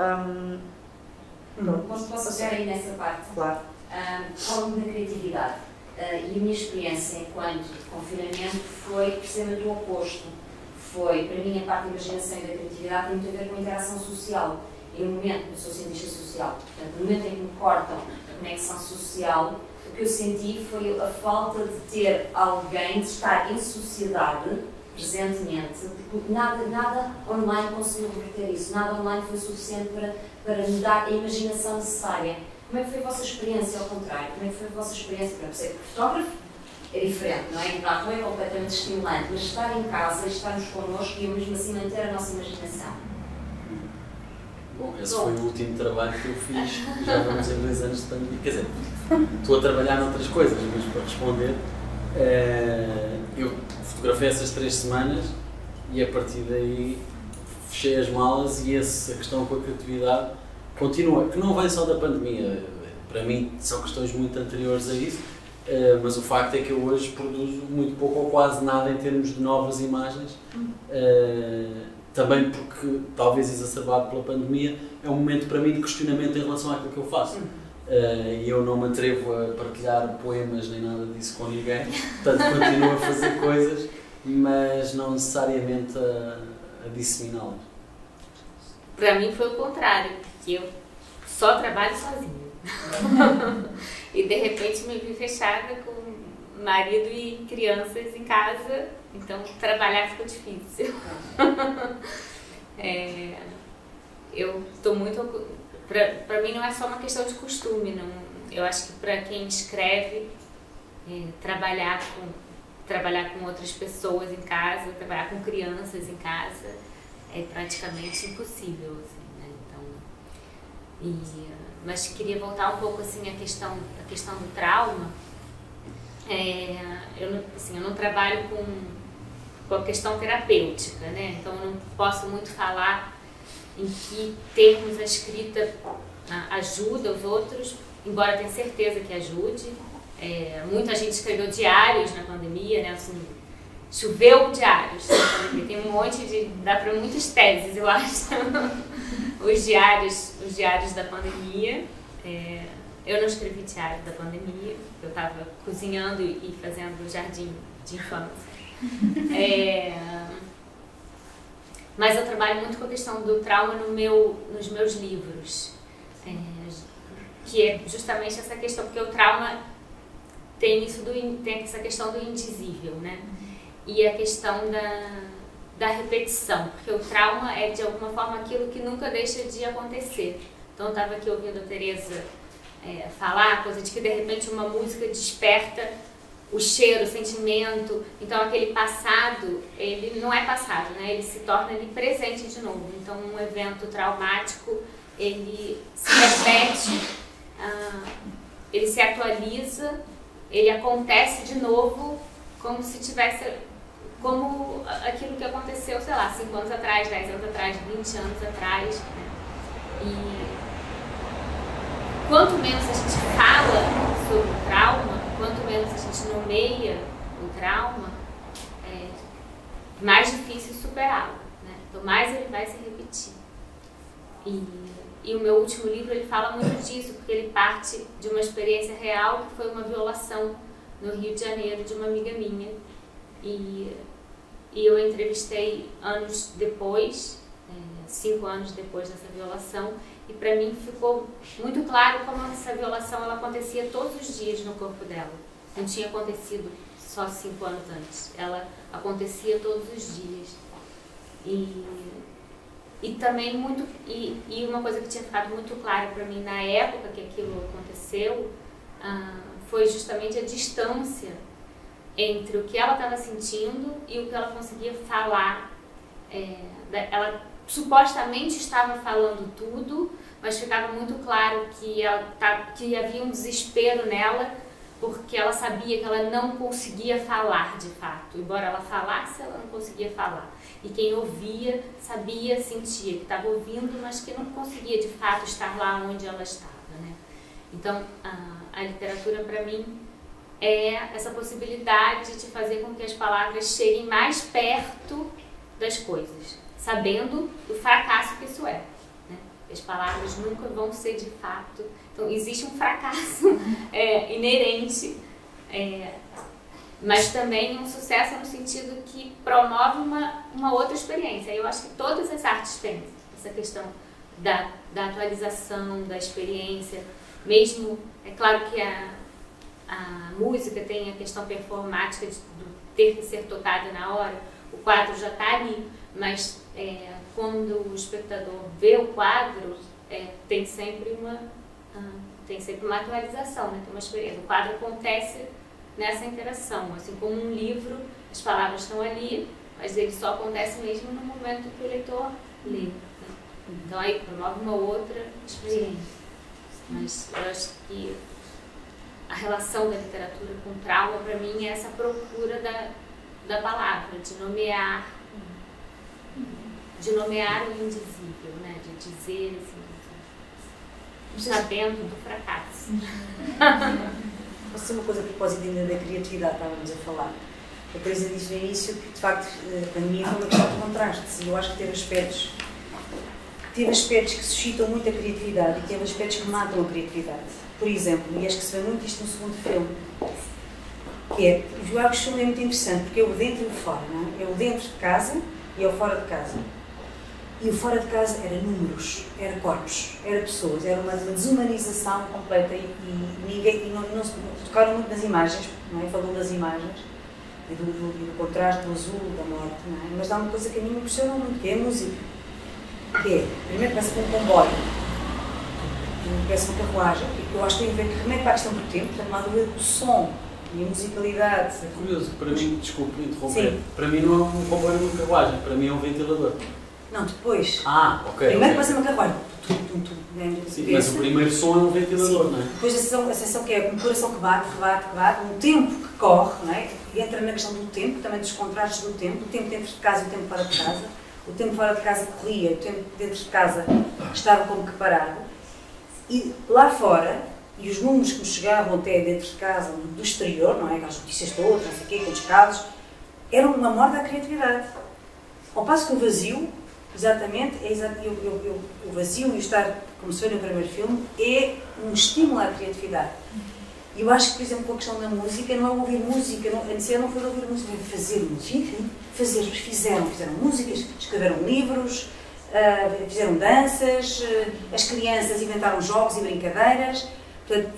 Posso pegar aí nessa parte? Claro. Falo-me da criatividade. E a minha experiência enquanto confinamento foi precisamente o oposto. Foi, para mim, a parte da imaginação e da criatividade tem muito a ver com a interação social. E no momento, eu sou cientista social, portanto, no momento em que me cortam a conexão social, o que eu senti foi a falta de ter alguém, de estar em sociedade, presentemente, porque nada online conseguiu reverter isso, nada online foi suficiente para me dar a imaginação necessária. Como é que foi a vossa experiência, ao contrário? Como é que foi a vossa experiência? Para ser fotógrafo é diferente, não é? Entrar não é completamente estimulante, mas estar em casa, estarmos connosco e mesmo assim manter a nossa imaginação. Bom, esse foi o último trabalho que eu fiz, já vamos em 2 anos de pandemia. Quer dizer, estou a trabalhar noutras coisas, mas para responder, eu fotografei essas 3 semanas e a partir daí fechei as malas e a questão com a criatividade continua, que não vem só da pandemia, para mim são questões muito anteriores a isso, mas o facto é que eu hoje produzo muito pouco ou quase nada em termos de novas imagens, também porque, talvez exacerbado pela pandemia, é um momento para mim de questionamento em relação àquilo que eu faço. E eu não me atrevo a partilhar poemas nem nada disso com ninguém, portanto continuo a fazer coisas, mas não necessariamente a disseminá-las. Para mim foi o contrário, porque eu só trabalho sozinha. E de repente me vi fechada com marido e crianças em casa, então trabalhar ficou difícil. Eu estou muito... Para mim não é só uma questão de costume, não. Eu acho que para quem escreve, trabalhar com outras pessoas em casa, trabalhar com crianças em casa, é praticamente impossível, assim, né? Então, mas queria voltar um pouco assim à questão do trauma. Eu não trabalho com a questão terapêutica, né? Então eu não posso muito falar em que termos a escrita ajuda os outros, embora tenha certeza que ajude. Muita gente escreveu diários na pandemia, né? Assim, choveu diários na pandemia. Tem um monte dá para muitas teses, eu acho. Os diários da pandemia. Eu não escrevi diário da pandemia, eu estava cozinhando e fazendo jardim de infância. Mas eu trabalho muito com a questão do trauma nos meus livros, que é justamente essa questão, porque o trauma tem essa questão do indizível, né? E a questão da repetição, porque o trauma é de alguma forma aquilo que nunca deixa de acontecer. Então eu estava aqui ouvindo a Teresa falar a coisa de que de repente uma música desperta o cheiro, o sentimento. Então aquele passado, ele não é passado, né? Ele se torna ali presente de novo. Então um evento traumático, ele se repete, ele se atualiza, ele acontece de novo como se tivesse, como aquilo que aconteceu, sei lá, 5 anos atrás, 10 anos atrás, 20 anos atrás, né? E quanto menos a gente fala sobre o trauma, quanto menos a gente nomeia o trauma, mais difícil superá-lo, né? Então mais ele vai se repetir. E o meu último livro, ele fala muito disso, porque ele parte de uma experiência real, que foi uma violação no Rio de Janeiro de uma amiga minha. E eu entrevistei anos depois, 5 anos depois dessa violação, e para mim ficou muito claro como essa violação ela acontecia todos os dias no corpo dela. Não tinha acontecido só 5 anos antes, ela acontecia todos os dias. E também e uma coisa que tinha ficado muito clara para mim na época que aquilo aconteceu, foi justamente a distância entre o que ela estava sentindo e o que ela conseguia falar. Ela supostamente estava falando tudo, mas ficava muito claro que havia um desespero nela, porque ela sabia que ela não conseguia falar de fato. Embora ela falasse, ela não conseguia falar. E quem ouvia sabia, sentia que estava ouvindo, mas que não conseguia de fato estar lá onde ela estava, né? Então, a literatura para mim é essa possibilidade de fazer com que as palavras cheguem mais perto das coisas, sabendo do fracasso que isso é, né? As palavras nunca vão ser de fato. Então, existe um fracasso inerente, mas também um sucesso no sentido que promove uma outra experiência. Eu acho que todas as artes têm essa questão da atualização, da experiência. Mesmo, é claro que a música tem a questão performática do ter que ser tocada na hora, o quadro já está ali, mas quando o espectador vê o quadro, tem sempre uma atualização, né? Tem uma experiência. O quadro acontece nessa interação, assim como um livro, as palavras estão ali, mas ele só acontece mesmo no momento que o leitor lê, né? Então aí promove uma outra experiência. Mas eu acho que a relação da literatura com o trauma, para mim, é essa procura da palavra, de nomear o indizível, né? De dizer assim, sabendo do fracasso. Posso dizer uma coisa a propósito ainda da criatividade, estávamos a falar. A Teresa disse no início que, de facto, a pandemia foi uma questão de contrastes, e eu acho que teve aspectos que suscitam muito a criatividade e teve aspectos que matam a criatividade. Por exemplo, e acho que se vê muito isto no segundo filme, que é, eu acho que o filme é muito interessante, porque é o dentro e o fora, não é? É o dentro de casa e é o fora de casa. E o fora de casa era números, era corpos, era pessoas, era uma desumanização completa e não se tocaram muito nas imagens, não é? Falou das imagens, do contraste, do azul, da morte, não é? Mas dá uma coisa que a mim me impressiona muito, que é a música. Que é, primeiro começa com um comboio, começa uma carruagem, que eu acho que tem a ver que remete para a questão do tempo, portanto não há dúvida que o som e a musicalidade. É curioso, para mim, desculpe interromper, para mim não é um comboio de uma carruagem, para mim é um ventilador. Não, depois. Ok. Primeiro começa uma carruagem, Sim, mas o primeiro som é um ventilador, não é? Depois a sensação que é um coração que bate, um tempo que corre, não é? Entra na questão do tempo, também dos contrastes do tempo, o tempo dentro de casa e o tempo fora de casa. O tempo fora de casa corria, o tempo dentro de casa estava como que parado. E lá fora, e os números que nos chegavam até dentro de casa, do exterior, não é? Aquelas notícias todas, não sei o quê, quantos casos, eram uma morte da criatividade. Ao passo que o vazio, exatamente, o vazio e o estar, como se vê no primeiro filme, é um estímulo à criatividade. E eu acho que, por exemplo, com a questão da música, não é ouvir música, a necessidade não foi de ouvir música, é fazer música. Fizeram músicas, escreveram livros, fizeram danças, as crianças inventaram jogos e brincadeiras. Portanto,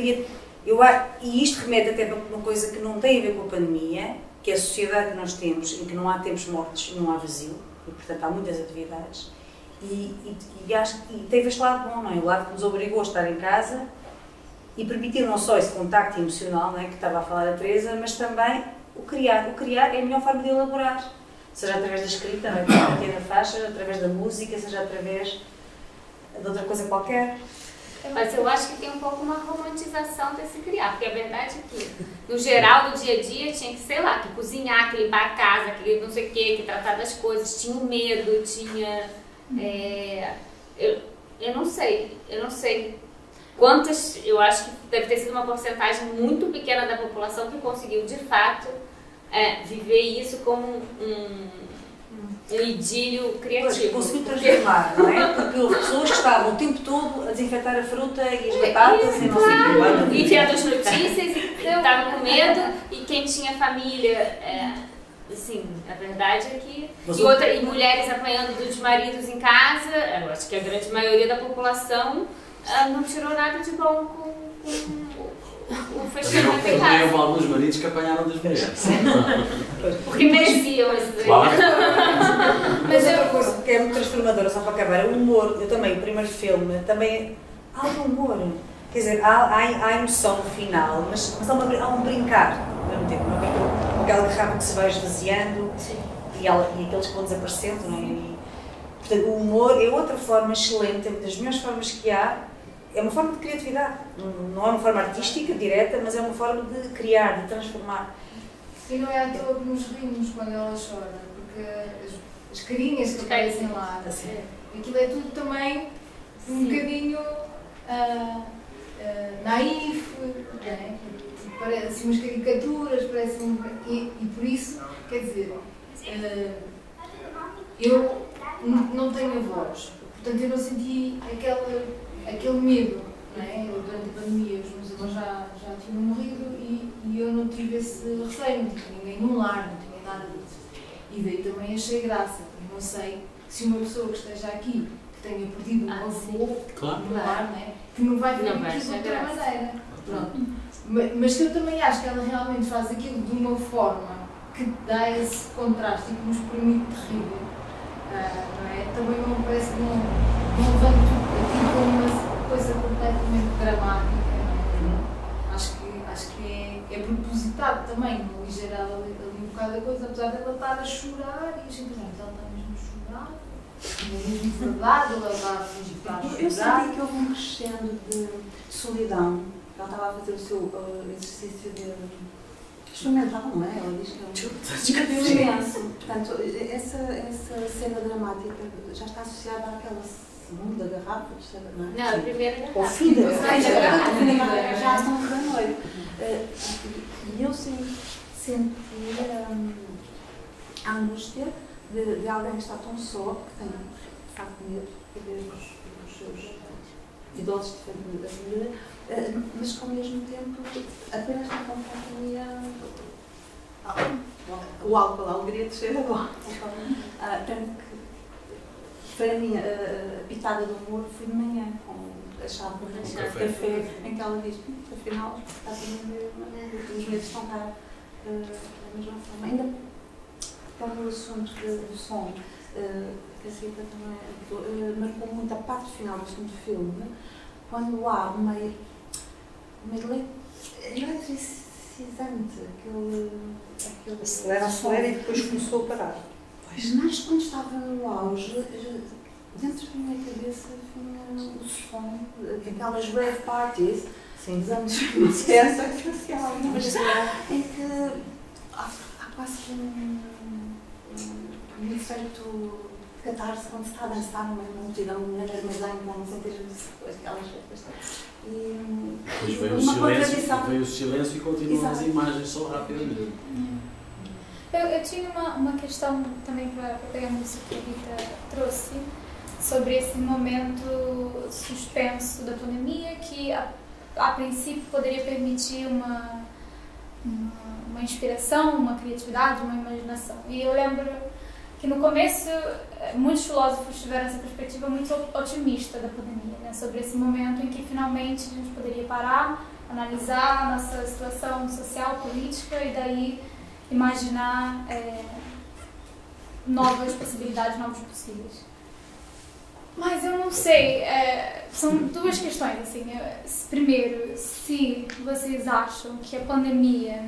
e isto remete até para uma coisa que não tem a ver com a pandemia, que é a sociedade que nós temos, em que não há tempos mortos e não há vazio, e portanto há muitas atividades. E teve este lado bom, não é? O lado que nos obrigou a estar em casa e permitiu não só esse contacto emocional, não é? Que estava a falar a Teresa, mas também o criar. O criar é a melhor forma de elaborar, seja através da escrita, não é? Aqui na faixa, através da música, seja através de outra coisa qualquer. Mas eu acho que tem um pouco uma romantização desse criar, porque a verdade é que, no geral, no dia a dia, tinha que, sei lá, que cozinhar, que limpar a casa, que não sei o quê, que tratar das coisas, tinha um medo, tinha... Eu não sei quantas, eu acho que deve ter sido uma porcentagem muito pequena da população que conseguiu, de fato, viver isso como um idílio criativo. Conseguiu transformar, não é? Porque houve pessoas que estavam o tempo todo a desinfetar a fruta e as batatas e não sei o que. E vendo as notícias e estavam com medo, e quem tinha família, assim, a verdade é que... E mulheres apanhando dos maridos em casa, eu acho que a grande maioria da população não tirou nada de bom com o fechamento em casa. Houve alguns maridos que apanharam das mulheres. Porque mereciam esse claro. Mas outra coisa que é muito transformadora, só para acabar, é o humor. Eu também, o primeiro filme, também há um humor. Quer dizer, há emoção no final, mas há um brincar ao mesmo tempo. Com aquela garrafa que se vai esvaziando e aqueles que vão desaparecendo, não é? E, portanto, o humor é outra forma excelente, é das melhores formas que há. É uma forma de criatividade, não é uma forma artística direta, mas é uma forma de criar, de transformar. E não é à toa que nos rimos quando ela chora, porque as carinhas que aparecem lá, aquilo é tudo também um bocadinho naif, né? Parece umas caricaturas, e por isso, quer dizer, eu não tenho avós, portanto eu não senti aquele medo, não é? Durante a pandemia os meus avós já tinham morrido e eu não tive esse receio, não tinha ninguém no lar, não tinha nada disso. E daí também achei graça. Eu não sei se uma pessoa que esteja aqui, que tenha perdido um avô no lar, não é? Que não vai ver aquilo de outra maneira. Pronto. Mas que eu também acho que ela realmente faz aquilo de uma forma que dá esse contraste e que nos permite rir, não é? Também não parece que não levanta aquilo como uma coisa completamente dramática, não é? Acho que é propositado também, não aligerar ali um bocado a coisa, apesar de ela estar a chorar e a gente diz, ela está mesmo a chorar, não é mesmo verdade, ela está a fingir que está a chorar. Eu senti que houve um crescendo de solidão. Ela estava a fazer o seu exercício de experimental, não é? Ela diz que é um imenso. Portanto, essa cena dramática já está associada àquela segunda garrafa, terceira, não é? Não, a primeira garrafa. Ou fim da garrafa. Já são da noite. E eu senti a angústia de alguém que está tão só, que tem, de facto, medo de ver os seus idosos defendendo da família, mas que ao mesmo tempo apenas na companhia o álcool, a alegria de cheiro do álcool. Tanto que, para mim, a pitada do humor foi de manhã, com a chave de café, em que ela diz, afinal, está tudo mesmo, os medos estão cá da mesma forma. Ainda para o assunto do som, que a Cita também marcou muito a parte final do segundo filme, quando há uma eletrizante, aquele acelera e depois começou a parar. Mas quando estava no auge, dentro da minha cabeça vinha o som, aquelas rave parties dos anos 60, em que há quase um efeito de catarse quando se está a dançar numa multidão de mulheres, mas ainda não sentir aquelas coisas. Depois veio o silêncio e continuam as imagens só rapidamente. Eu tinha uma questão também para pegar nisso que a Rita trouxe, sobre esse momento suspenso da pandemia, que a princípio poderia permitir uma inspiração, uma criatividade, uma imaginação. E eu lembro que no começo muitos filósofos tiveram essa perspectiva muito otimista da pandemia, né? Sobre esse momento em que finalmente a gente poderia parar, analisar a nossa situação social, política e daí imaginar novas possibilidades, novos possíveis. Mas eu não sei, são duas questões, assim. Primeiro, se vocês acham que a pandemia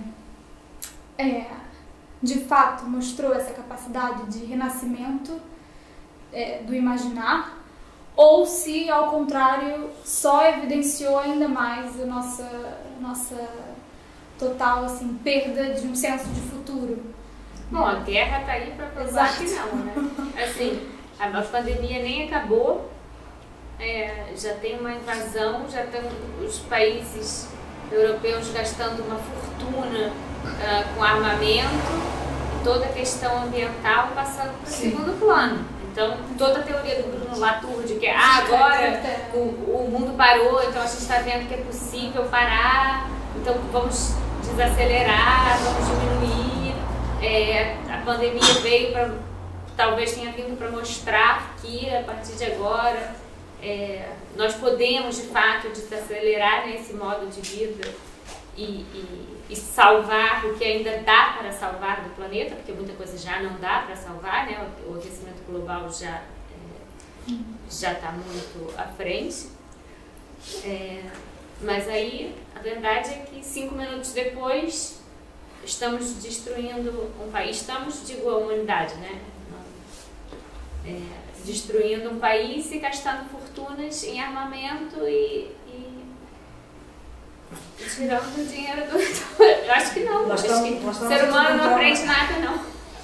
de fato mostrou essa capacidade de renascimento do imaginar, ou se, ao contrário, só evidenciou ainda mais a nossa total assim, perda de um senso de futuro. Bom, a guerra está aí para provar que não, né? Assim, a pandemia nem acabou, já tem uma invasão, já estão os países europeus gastando uma fortuna com armamento, e toda a questão ambiental passando para o segundo plano. Então, toda a teoria do Bruno Latour de que agora o mundo parou, então a gente está vendo que é possível parar, então vamos desacelerar, vamos diminuir. A pandemia veio para, talvez tenha vindo para mostrar que a partir de agora nós podemos de fato desacelerar nesse modo de vida e salvar o que ainda dá para salvar do planeta, porque muita coisa já não dá para salvar, né? O aquecimento global já está muito à frente. Mas aí a verdade é que 5 minutos depois estamos destruindo um país, digo a humanidade, né? Destruindo um país e gastando fortunas em armamento e tirando o dinheiro do... Eu acho que não. Acho que o ser humano não aprende nada, não.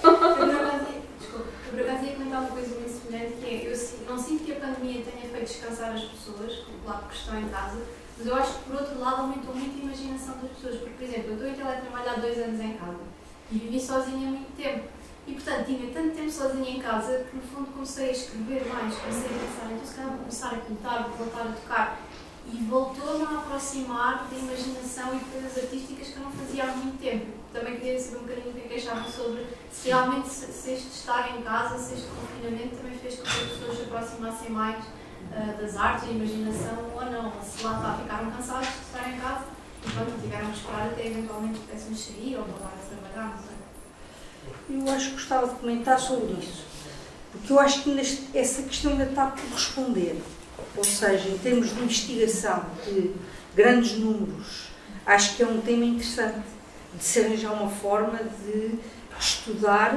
Por acaso ia comentar uma coisa muito semelhante, que é, eu não sinto que a pandemia tenha feito descansar as pessoas, claro que estão em casa, mas eu acho que, por outro lado, aumentou muito a imaginação das pessoas. Porque, por exemplo, eu estou em teletrabalho há 2 anos em casa e vivi sozinha há muito tempo. E, portanto, tinha tanto tempo sozinha em casa que, no fundo, comecei a escrever mais, comecei a pensar, então, se calhar vou começar a pintar, vou voltar a tocar. E voltou-me a aproximar da imaginação e de coisas artísticas que eu não fazia há muito tempo. Também queria saber um bocadinho o que achavam sobre se realmente se este estar em casa, se este confinamento também fez com que as pessoas se aproximassem mais das artes e imaginação ou não. Se lá está, ficaram cansados de estar em casa e pronto, tiveram que esperar até eventualmente pudéssemos sair ou voltar a trabalhar, não sei. Eu acho que gostava de comentar sobre isso, porque eu acho que essa questão ainda está por responder. Ou seja, em termos de investigação de grandes números, acho que é um tema interessante de se arranjar uma forma de estudar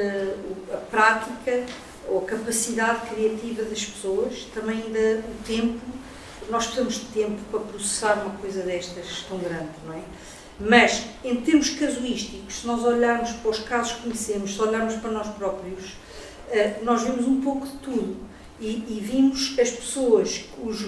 a prática ou a capacidade criativa das pessoas, também ainda o tempo, nós precisamos de tempo para processar uma coisa destas tão grande, não é? Mas, em termos casuísticos, se nós olharmos para os casos que conhecemos, se olharmos para nós próprios, nós vimos um pouco de tudo. E vimos as pessoas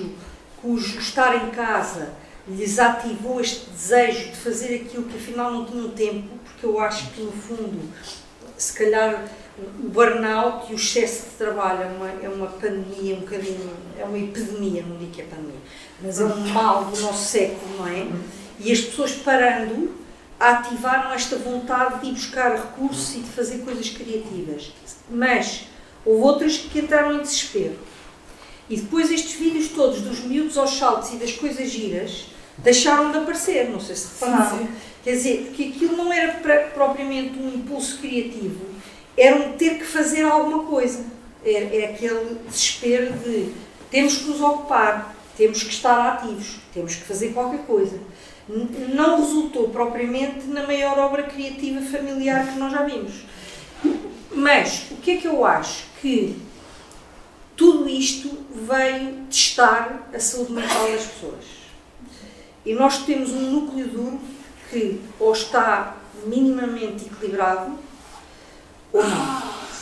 cujo estar em casa lhes ativou este desejo de fazer aquilo que afinal não tinham tempo, porque eu acho que no fundo, se calhar o burnout e o excesso de trabalho é uma pandemia, um bocadinho, é uma epidemia, não digo que é pandemia, mas é um mal do nosso século, não é? E as pessoas parando ativaram esta vontade de ir buscar recursos e de fazer coisas criativas. Mas houve outras que entraram em desespero. E depois estes vídeos todos dos miúdos aos saltos e das coisas giras deixaram de aparecer, não sei se repararam. Sim. Quer dizer, porque aquilo não era propriamente um impulso criativo, era um ter que fazer alguma coisa. É aquele desespero de temos que nos ocupar, temos que estar ativos, temos que fazer qualquer coisa. Não resultou propriamente na maior obra criativa familiar que nós já vimos. Mas o que é que eu acho? Que tudo isto veio testar a saúde mental das pessoas. E nós temos um núcleo duro que ou está minimamente equilibrado ou não.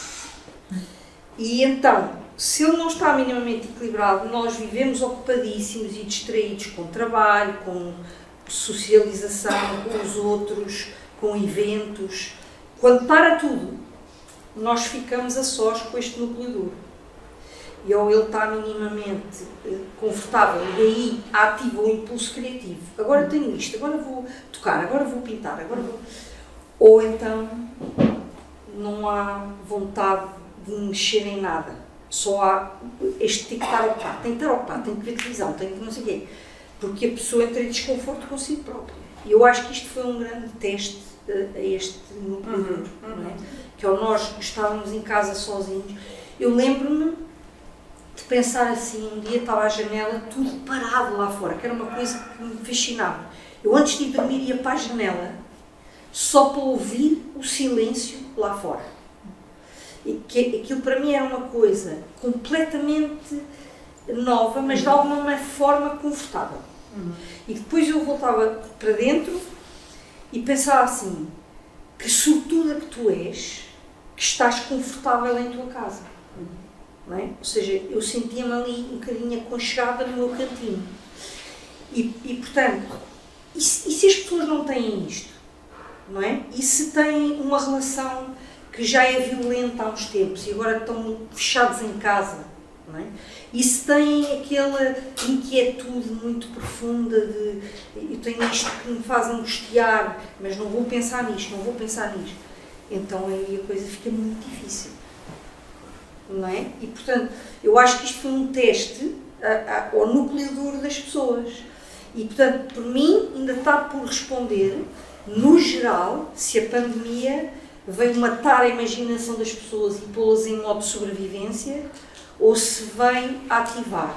E então, se ele não está minimamente equilibrado, nós vivemos ocupadíssimos e distraídos com trabalho, com socialização com os outros, com eventos. Quando para tudo, nós ficamos a sós com este núcleo duro. E ou ele está minimamente confortável e aí ativa o impulso criativo. Agora tenho isto, agora vou tocar, agora vou pintar, agora vou... Ou então não há vontade de mexer em nada. Só há este tem que estar ocupado, tem que estar ocupado, tem que ver televisão, tem que não sei o quê. Porque a pessoa entra em desconforto consigo própria. E eu acho que isto foi um grande teste a este núcleo duro, não é? Que ao nós estávamos em casa sozinhos, eu lembro-me de pensar assim, um dia estava à janela, tudo parado lá fora, que era uma coisa que me fascinava. Eu antes de dormir ia para a janela, só para ouvir o silêncio lá fora. E que aquilo para mim era uma coisa completamente nova, mas de alguma forma confortável. E depois eu voltava para dentro e pensava assim, que sortuda que tu és, que estás confortável em tua casa. Não é? Ou seja, eu sentia-me ali um bocadinho aconchegada no meu cantinho. E portanto, e se as pessoas não têm isto? Não é? E se têm uma relação que já é violenta há uns tempos e agora estão fechados em casa? Não é? E se têm aquela inquietude muito profunda de eu tenho isto que me faz angustiar, mas não vou pensar nisto, não vou pensar nisto. Então aí a coisa fica muito difícil. Não é? E portanto, eu acho que isto foi um teste ao núcleo duro das pessoas. E portanto, por mim, ainda está por responder, no geral, se a pandemia veio matar a imaginação das pessoas e pô-las em modo de sobrevivência, ou se vem ativar.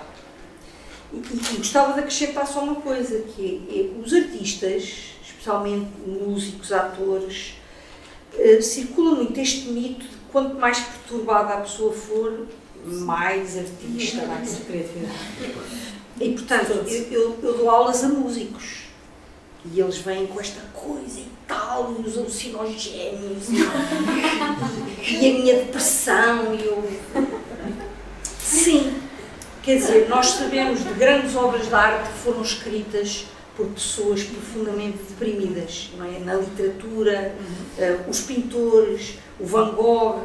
E gostava de acrescentar só uma coisa, que é os artistas, especialmente músicos, atores, circula muito este mito de quanto mais perturbada a pessoa for, mais artista vai ser criatividade. E portanto, eu dou aulas a músicos. E eles vêm com esta coisa e tal, e os alucinogénios, e a minha depressão, e eu... Sim, quer dizer, nós sabemos de grandes obras de arte que foram escritas por pessoas profundamente deprimidas, não é? Na literatura, os pintores, o Van Gogh,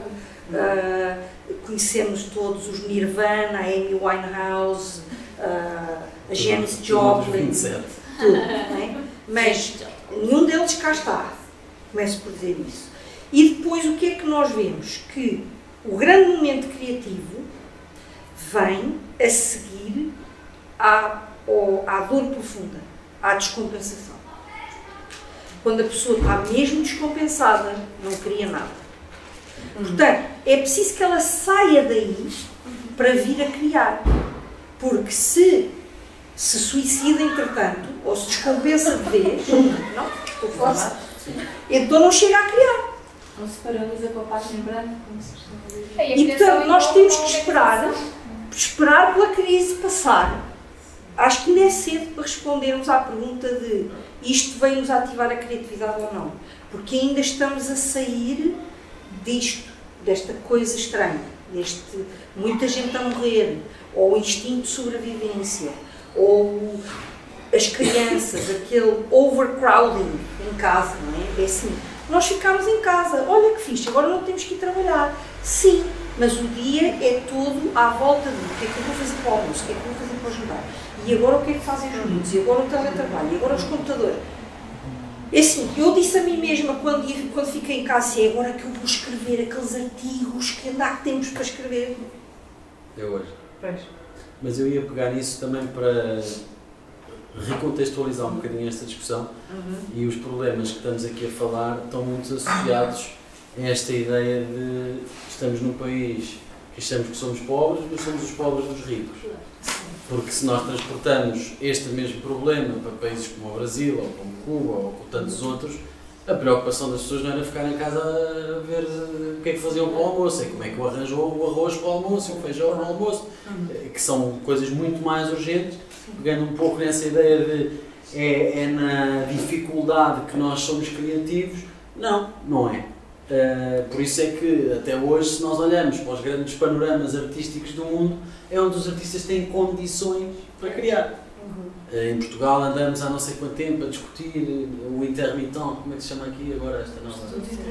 conhecemos todos os Nirvana, a Amy Winehouse, a Janis Joplin, tudo, não é? Mas nenhum deles cá está, começo por dizer isso. E depois o que é que nós vemos? Que o grande momento criativo vem a seguir à dor profunda, à descompensação. Quando a pessoa está mesmo descompensada, não cria nada. Portanto, é preciso que ela saia daí para vir a criar. Porque se suicida entretanto, ou se descompensa de vez, não, estou força, então não chega a criar. Não se paralisa com a página branca, como se costuma dizer. E portanto, nós temos que esperar pela crise passar. Acho que ainda é cedo para respondermos à pergunta de isto veio-nos ativar a criatividade ou não. Porque ainda estamos a sair disto, desta coisa estranha, muita gente a morrer, ou o instinto de sobrevivência, ou as crianças, aquele overcrowding em casa, não é? É assim, nós ficamos em casa, olha que fixe, agora não temos que ir trabalhar. Sim, mas o dia é todo à volta de o que é que eu vou fazer para o almoço, o que é que eu vou fazer para o jantar, e agora o que é que fazem os miúdos, e agora o teletrabalho, e agora os computadores. É assim, eu disse a mim mesma quando fiquei em casa, é agora que eu vou escrever aqueles artigos que ainda há tempos para escrever. É hoje. Pois. Mas eu ia pegar nisso também para recontextualizar um bocadinho esta discussão e os problemas que estamos aqui a falar estão muito associados a esta ideia de estamos num país que achamos que somos pobres, mas somos os pobres dos ricos. Porque se nós transportamos este mesmo problema para países como o Brasil, ou como Cuba, ou como tantos outros, A preocupação das pessoas não era ficar em casa a ver o que é que faziam para o almoço, é como é que eu arranjo o arroz para o almoço e o feijão para o almoço, que são coisas muito mais urgentes, pegando um pouco nessa ideia de é na dificuldade que nós somos criativos. Não é. Por isso é que até hoje, se nós olhamos para os grandes panoramas artísticos do mundo, é onde os artistas têm condições para criar. Em Portugal andamos há não sei quanto tempo a discutir o intermittent, como é que se chama aqui agora esta nova?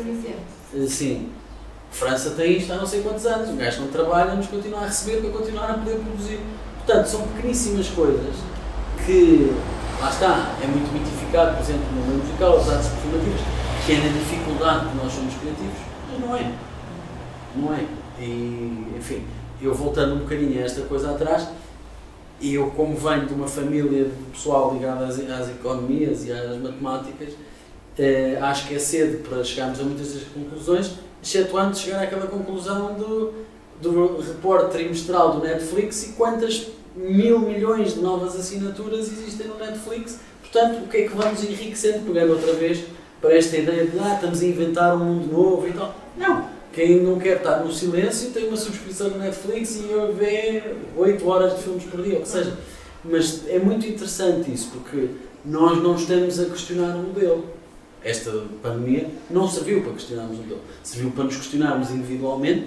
Sim. França tem isto há não sei quantos anos, os gajos não trabalham, mas continuam a receber para continuar a poder produzir. Portanto, são pequeníssimas coisas que, lá está, é muito mitificado, por exemplo, no meio musical, as artes performativas, que é na dificuldade que nós somos criativos, mas não é. Não é. E, enfim, eu voltando um bocadinho a esta coisa atrás, e eu, como venho de uma família de pessoal ligado às economias e às matemáticas, acho que é cedo para chegarmos a muitas das conclusões, excetuando chegar àquela conclusão do reporte trimestral do Netflix e quantas 1000 milhões de novas assinaturas existem no Netflix. Portanto, o que é que vamos enriquecendo, pegando outra vez para esta ideia de estamos a inventar um mundo novo e tal. Não! Quem não quer estar no silêncio tem uma subscrição no Netflix e vê 8 horas de filmes por dia, ou que seja. Mas é muito interessante isso, porque nós não estamos a questionar o modelo. Esta pandemia não serviu para questionarmos o modelo, serviu para nos questionarmos individualmente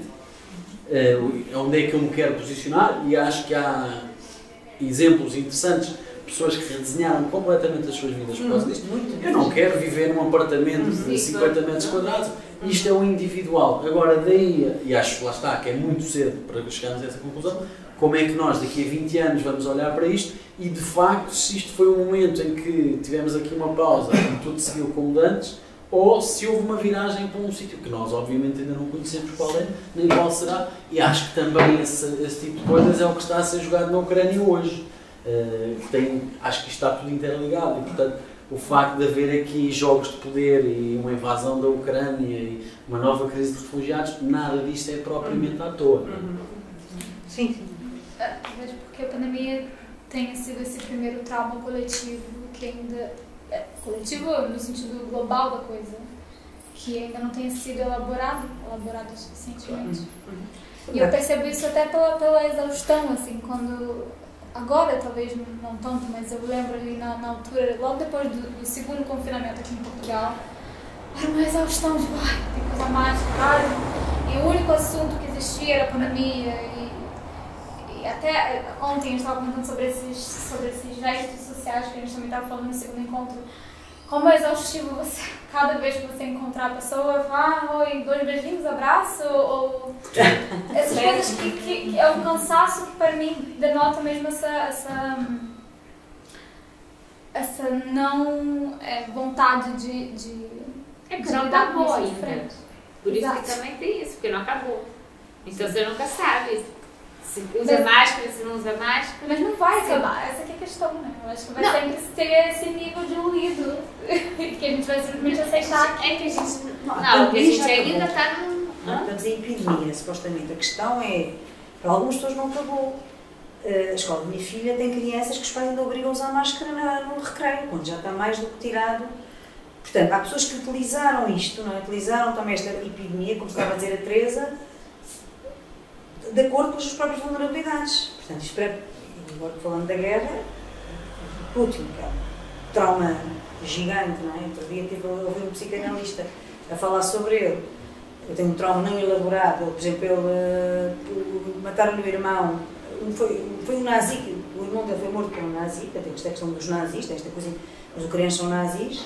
onde é que eu me quero posicionar, e acho que há exemplos interessantes, pessoas que redesenharam completamente as suas vidas por causa disto. Eu não quero viver num apartamento de 50 metros quadrados, isto é o individual. Agora daí, e acho que lá está, que é muito cedo para chegarmos a essa conclusão, como é que nós daqui a 20 anos vamos olhar para isto e de facto se isto foi um momento em que tivemos aqui uma pausa e tudo seguiu como antes, ou se houve uma viragem para um sítio que nós obviamente ainda não conhecemos qual é, nem qual será, e acho que também esse tipo de coisas é o que está a ser jogado na Ucrânia hoje. Acho que isto está tudo interligado e, portanto, o facto de haver aqui jogos de poder e uma invasão da Ucrânia e uma nova crise de refugiados, nada disto é propriamente à toa. Sim. Talvez porque a pandemia tenha sido esse primeiro trauma coletivo que ainda... coletivo no sentido global da coisa, que ainda não tenha sido elaborado suficientemente. E eu percebo isso até pela exaustão, assim, quando... Agora, talvez não tanto, mas eu lembro ali na altura, logo depois do segundo confinamento aqui em Portugal, era uma exaustão de, tem que usar máscara, e o único assunto que existia era a pandemia, e até ontem a gente estava comentando sobre esses gestos sociais que a gente também estava falando no segundo encontro, como é exaustivo você, cada vez que você encontrar a pessoa, oi, 2 beijinhos, abraço, ou essas coisas que é um cansaço que para mim denota mesmo essa não vontade de É porque não acabou ainda. Frente. Por isso que também tem isso, porque não acabou. Então você nunca sabe se usa máscara, se não usa máscara. Mas não vai acabar, essa que é a questão, né? Eu acho que vai sempre ter esse nível de ruído que a gente vai simplesmente aceitar. É que a gente. Não, porque a gente ainda está no. Estamos em epidemia, supostamente. A questão é, para algumas pessoas não acabou. A escola da minha filha tem crianças que os pais ainda obrigam a usar máscara no recreio, quando já está mais do que tirado. Portanto, há pessoas que utilizaram isto, não é? Utilizaram também esta epidemia, como estava a dizer a Teresa, de acordo com as suas próprias vulnerabilidades. Portanto, isto para, agora falando da guerra, Putin, que é um trauma gigante, não é? Outro dia ouvi um psicanalista a falar sobre ele. Eu tenho um trauma não elaborado, por exemplo, ele mataram-lhe o irmão, foi um nazi, o irmão dele foi morto por um nazi, portanto, esta questão dos nazis, esta coisa, os ucranianos são nazis.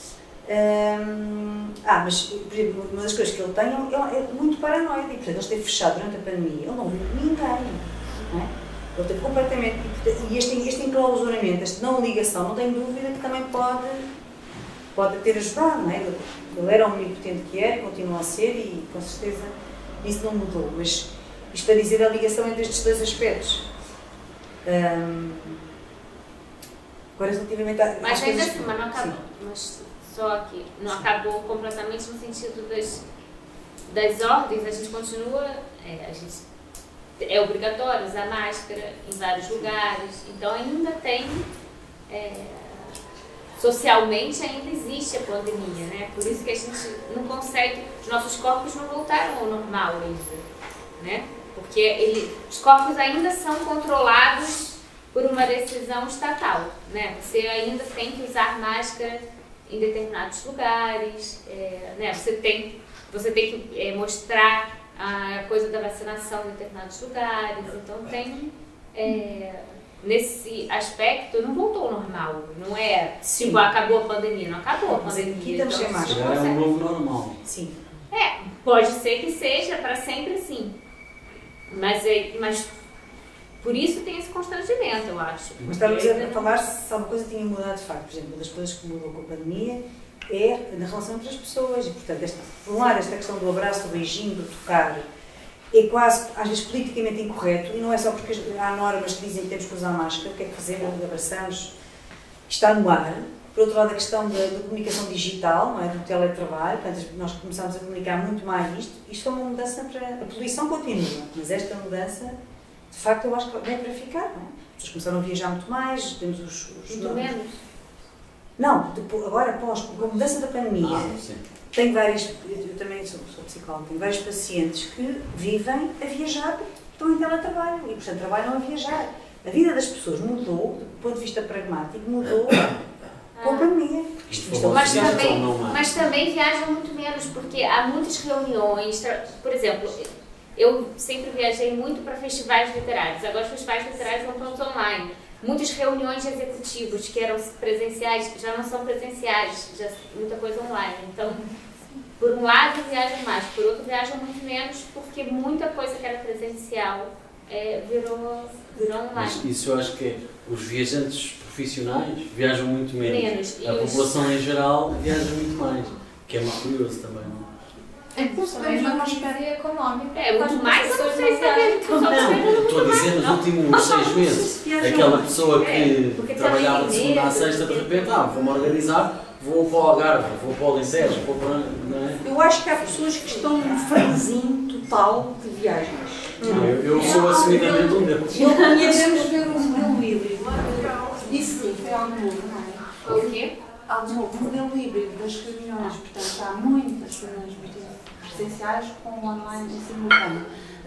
Mas, por exemplo, uma das coisas que ele tem é muito paranoide, e portanto ele esteve fechado durante a pandemia, ele não viu ninguém, não é? Ele esteve completamente, e este enclausuramento, esta não ligação, não tenho dúvida que também pode ter ajudado, não é? Ele era o omnipotente que é, continua a ser, e com certeza isso não mudou, mas isto para dizer a ligação entre estes dois aspectos. Agora, relativamente a... Mas ainda assim, mas não acabou. Mas só aqui, não acabou completamente no sentido das ordens, a gente continua, é obrigatório usar máscara em vários lugares, então ainda tem socialmente ainda existe a pandemia, né? Por isso que a gente não consegue, os nossos corpos não voltaram ao normal ainda, né? Porque os corpos ainda são controlados por uma decisão estatal, né? Você ainda tem que usar máscara em determinados lugares, né? Você tem que mostrar a coisa da vacinação em determinados lugares, então tem... nesse aspecto, não voltou ao normal, não é tipo, acabou a pandemia, não acabou a pandemia. Aqui estamos sem máscara. Agora é um novo normal. Sim. Pode ser que seja para sempre assim, mas por isso tem esse constrangimento, eu acho. Mas estávamos a falar se alguma coisa tinha mudado de facto. Por exemplo, uma das coisas que mudou com a pandemia é na relação entre as pessoas, e portanto, por um lado, esta questão do abraço, do beijinho, do tocar, é quase, às vezes, politicamente incorreto, e não é só porque há normas que dizem que temos que usar máscara, o que é que fazemos, abraçamos, está no ar. Por outro lado, a questão da comunicação digital, não é? Do teletrabalho, portanto, nós começamos a comunicar muito mais isto é uma mudança para... A poluição continua, mas esta mudança, de facto, eu acho que vem para ficar, não é? As pessoas começaram a viajar muito mais, temos os muito menos? Não, agora, com a mudança da pandemia, tenho vários, eu também sou psicóloga, tenho vários pacientes que vivem a viajar porque estão em teletrabalho e, portanto, trabalham a viajar. A vida das pessoas mudou, do ponto de vista pragmático, mudou com a pandemia. Mas também viajam muito menos, porque há muitas reuniões, por exemplo, eu sempre viajei muito para festivais literários, agora os festivais literários vão todos online. Muitas reuniões de executivos que eram presenciais já não são presenciais, já muita coisa online. Então, por um lado viajam mais, por outro viajam muito menos, porque muita coisa que era presencial virou online. Mas isso eu acho que é, os viajantes profissionais viajam muito menos. A população em geral viaja muito mais, que é muito curioso também, não é? Também uma crise económica. Muito mais, eu não sei se é estou a dizer nos últimos 6 meses. Aquela pessoa que trabalhava de segunda a sexta, de repente, vou-me organizar, vou para o Algarve, vou para o Alentejo, vou para... Não é? Eu acho que há pessoas que estão num frenesim total de viagens. Eu sou assumidamente um deles. Eu conheço ver um modelo híbrido. Isso sim, foi algo novo, não é? O quê? Algo novo, um modelo híbrido das reuniões. Portanto, há muitas reuniões presenciais com online em simultâneo.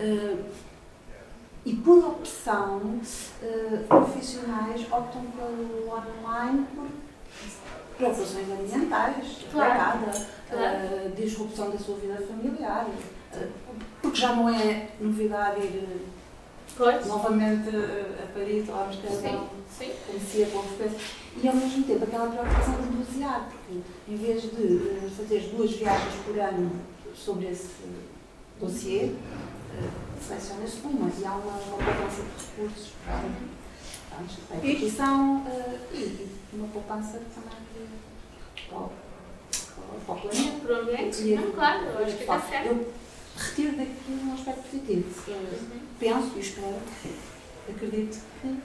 E por opção, profissionais optam pelo online por preocupações ambientais, disrupção da sua vida familiar, porque já não é novidade ir novamente a Paris ou a Amsterdão, conhecia com frequência, e ao mesmo tempo aquela preocupação de dosear, porque em vez de fazer 2 viagens por ano sobre esse dossiê, seleciona-se uma e há uma poupança de recursos para a instituição e uma poupança também para o planeta. Para o ambiente? Não, claro, eu acho que está certo. Eu retiro daqui um aspecto positivo. Penso e espero, acredito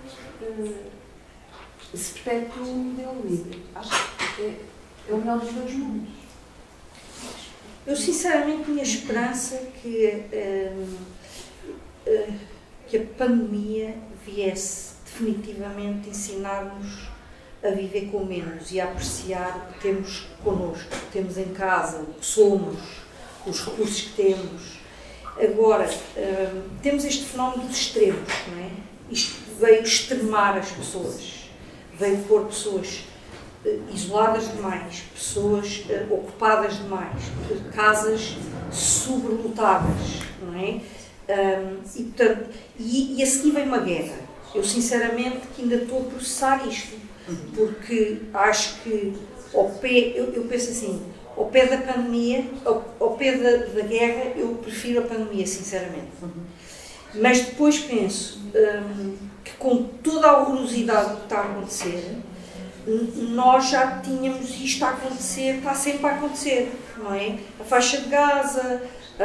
que se perpetue um modelo híbrido. Acho que é o melhor dos 2 mundos. Eu sinceramente tinha esperança que a pandemia viesse definitivamente ensinar-nos a viver com menos e a apreciar o que temos connosco, o que temos em casa, o que somos, os recursos que temos. Agora, temos este fenómeno dos extremos, não é? Isto veio extremar as pessoas, veio pôr pessoas isoladas demais, pessoas ocupadas demais, casas sobrelotadas, não é? E a seguir veio uma guerra. Eu sinceramente que ainda estou a processar isto, porque acho que eu penso assim, ao pé da pandemia, ao pé da guerra, eu prefiro a pandemia, sinceramente. Mas depois penso que com toda a horrorosidade que está a acontecer, nós já tínhamos isto a acontecer, está sempre a acontecer, não é? A faixa de Gaza,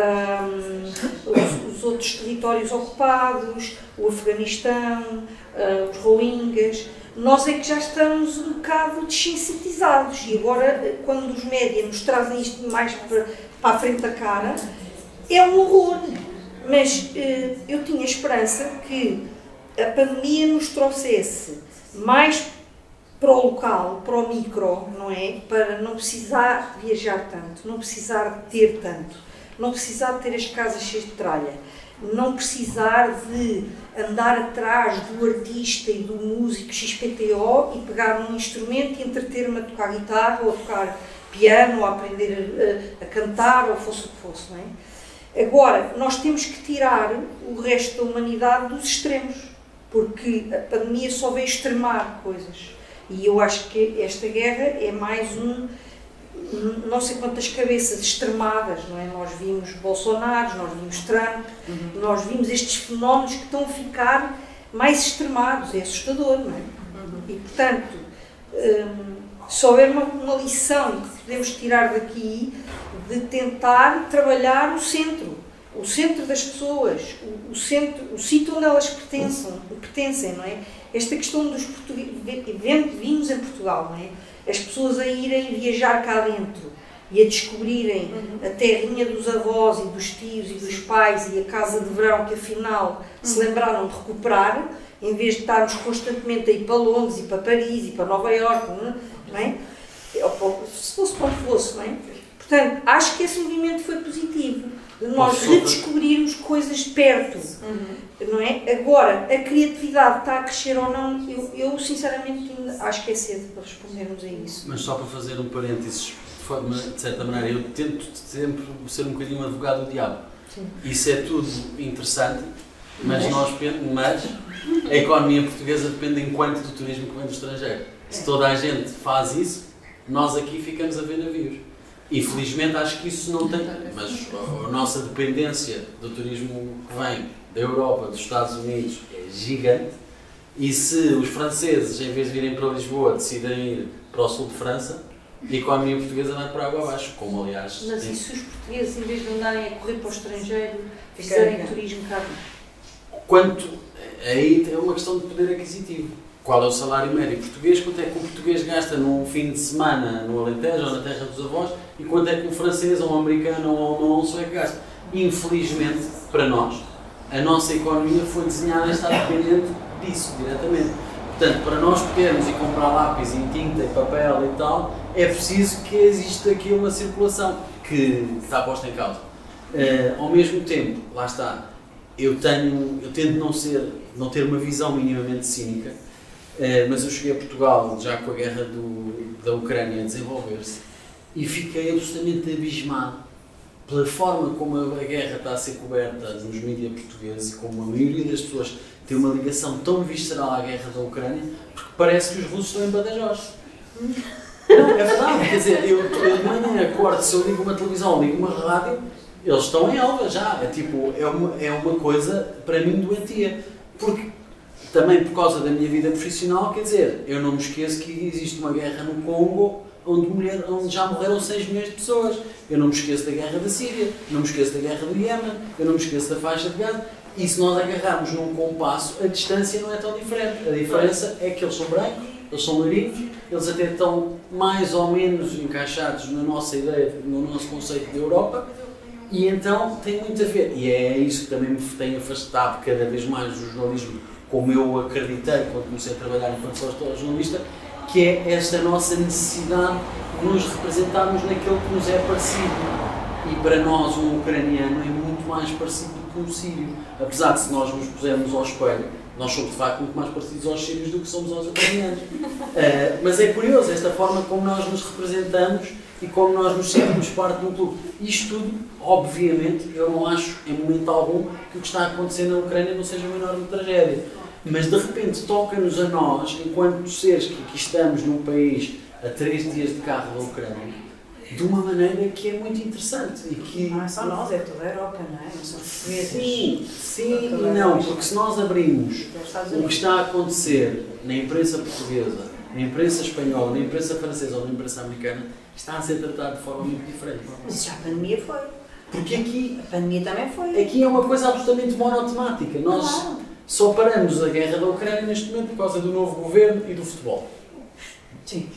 os outros territórios ocupados, o Afeganistão, os Rohingyas, nós é que já estamos um bocado desensitizados e agora, quando os médias nos trazem isto mais para a frente da cara, é um horror. Mas eu tinha esperança que a pandemia nos trouxesse mais para o local, para o micro, não é? Para não precisar viajar tanto, não precisar de ter tanto, não precisar de ter as casas cheias de tralha, não precisar de andar atrás do artista e do músico XPTO e pegar num instrumento e entreter-me a tocar guitarra ou a tocar piano ou a aprender a cantar ou fosse o que fosse, não é? Agora, nós temos que tirar o resto da humanidade dos extremos, porque a pandemia só veio extremar coisas. E eu acho que esta guerra é mais não sei quantas cabeças extremadas, não é? Nós vimos Bolsonaro, nós vimos Trump, nós vimos estes fenómenos que estão a ficar mais extremados, é assustador, não é? E portanto, se houver uma lição que podemos tirar daqui, de tentar trabalhar o centro das pessoas, o sítio onde elas pertencem, não é? Esta questão dos portugueses, vimos em Portugal, não é? As pessoas a irem viajar cá dentro e a descobrirem a terrinha dos avós e dos tios e dos pais e a casa de verão que afinal se lembraram de recuperar, em vez de estarmos constantemente a ir para Londres e para Paris e para Nova Iorque, não é? Se fosse para onde fosse, não é? Portanto, acho que esse movimento foi positivo, de nós redescobrirmos coisas perto, não é? Agora, a criatividade está a crescer ou não, eu sinceramente acho que é cedo para respondermos a isso. Mas só para fazer um parênteses, de certa maneira, eu tento sempre ser um bocadinho um advogado do diabo. Sim. Isso é tudo interessante, mas a economia portuguesa depende enquanto do turismo que vem do estrangeiro. Se toda a gente faz isso, nós aqui ficamos a ver navios. Infelizmente acho que isso não tem, mas a nossa dependência do turismo que vem da Europa, dos Estados Unidos, é gigante, e se os franceses, em vez de virem para Lisboa, decidem ir para o sul de França, a economia portuguesa vai para água abaixo, como aliás... Mas e se os portugueses, em vez de andarem a correr para o estrangeiro, fizerem turismo cá? Aí é uma questão de poder aquisitivo. Qual é o salário médio português, quanto é que o português gasta num fim de semana no Alentejo ou na terra dos avós e quanto é que um francês ou um americano ou um sueco gasta. Infelizmente, para nós, a nossa economia foi desenhada a estar dependente disso, diretamente. Portanto, para nós podermos ir comprar lápis e tinta e papel e tal, é preciso que exista aqui uma circulação que está posta em causa. Ao mesmo tempo, lá está, eu tento não ter uma visão minimamente cínica, mas eu cheguei a Portugal já com a guerra da Ucrânia a desenvolver-se e fiquei absolutamente abismado pela forma como a guerra está a ser coberta nos mídias portugueses e como a maioria das pessoas tem uma ligação tão visceral à guerra da Ucrânia, porque parece que os russos estão em Badajoz. Não, é verdade, quer dizer, eu de manhã acordo, se eu ligo uma televisão, ligo uma rádio, eles estão em Elva já, é uma coisa para mim doentia, porque também por causa da minha vida profissional, quer dizer, eu não me esqueço que existe uma guerra no Congo onde já morreram 6 milhões de pessoas. Eu não me esqueço da guerra da Síria, não me esqueço da guerra do Iémen, eu não me esqueço da faixa de Gaza. E se nós agarrarmos num compasso, a distância não é tão diferente. A diferença é que eles são brancos, eles são loirinos, eles até estão mais ou menos encaixados na nossa ideia, no nosso conceito de Europa, e então tem muito a ver. E é isso que também me tem afastado cada vez mais do jornalismo, como eu acreditei quando comecei a trabalhar enquanto jornalista, que é esta nossa necessidade de nos representarmos naquilo que nos é parecido. E para nós, um ucraniano é muito mais parecido do que um sírio. Apesar de, se nós nos pusermos ao espelho, nós somos de facto muito mais parecidos aos sírios do que somos aos ucranianos. Mas é curioso esta forma como nós nos representamos e como nós nos sentimos parte de um clube. Isto tudo, obviamente, eu não acho em momento algum que o que está a acontecer na Ucrânia não seja uma enorme tragédia. Mas de repente toca-nos a nós, enquanto seres que aqui estamos num país a 3 dias de carro da Ucrânia, de uma maneira que é muito interessante. E que... Não é só nós, é toda a Europa, não é? Não são portugueses. Sim e não, porque se nós abrimos o que está a acontecer na imprensa portuguesa, na imprensa espanhola, na imprensa francesa ou na imprensa americana, está a ser tratado de forma muito diferente. Mas já a pandemia foi. Porque aqui... A pandemia também foi. Aqui é uma coisa absolutamente monotemática. Nós só paramos a guerra da Ucrânia neste momento por causa do novo governo e do futebol. Sim.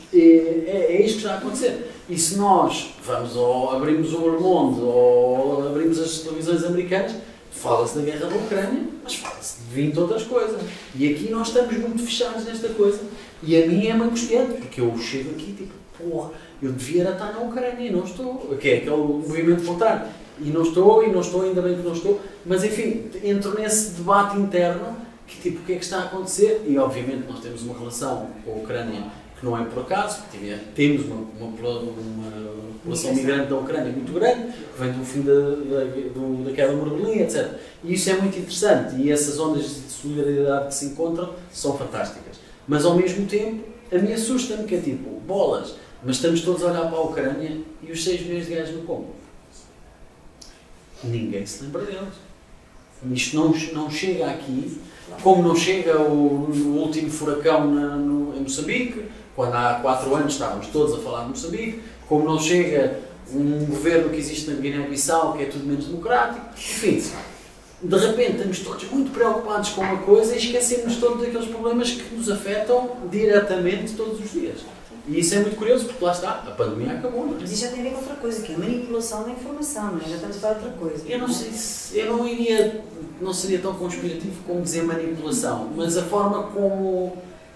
É isto que está a acontecer. E se nós abrimos o Le Monde ou abrimos as televisões americanas, fala-se da guerra da Ucrânia, mas fala-se de 20 outras coisas. E aqui nós estamos muito fechados nesta coisa E a mim é-me angustiante, porque eu chego aqui tipo, porra, eu devia estar na Ucrânia e não estou. Que é aquele movimento contrário. E não estou, ainda bem que não estou. Mas enfim, entro nesse debate interno que tipo, o que é que está a acontecer? E obviamente nós temos uma relação com a Ucrânia que não é por acaso, porque temos uma população migrante da Ucrânia muito grande, que vem do fim da queda do muro de Berlim, etc. E isso é muito interessante, e essas ondas de solidariedade que se encontram são fantásticas. Mas ao mesmo tempo, a mim assusta-me que é tipo, bolas, mas estamos todos a olhar para a Ucrânia e os 6 milhões de gajos no Congo. Ninguém se lembra deles. Isto não chega aqui, como não chega o último furacão em Moçambique, quando há 4 anos estávamos todos a falar de Moçambique, como não chega um governo que existe na Guiné-Bissau, que é tudo menos democrático, enfim, de repente estamos todos muito preocupados com uma coisa e esquecemos todos daqueles problemas que nos afetam diretamente todos os dias. E isso é muito curioso, porque lá está, a pandemia acabou, não é? Mas isso já tem a ver com outra coisa, que é a manipulação da informação, não é? Já estamos a falar de outra coisa. Eu não sei se... não seria tão conspirativo como dizer manipulação, mas a forma como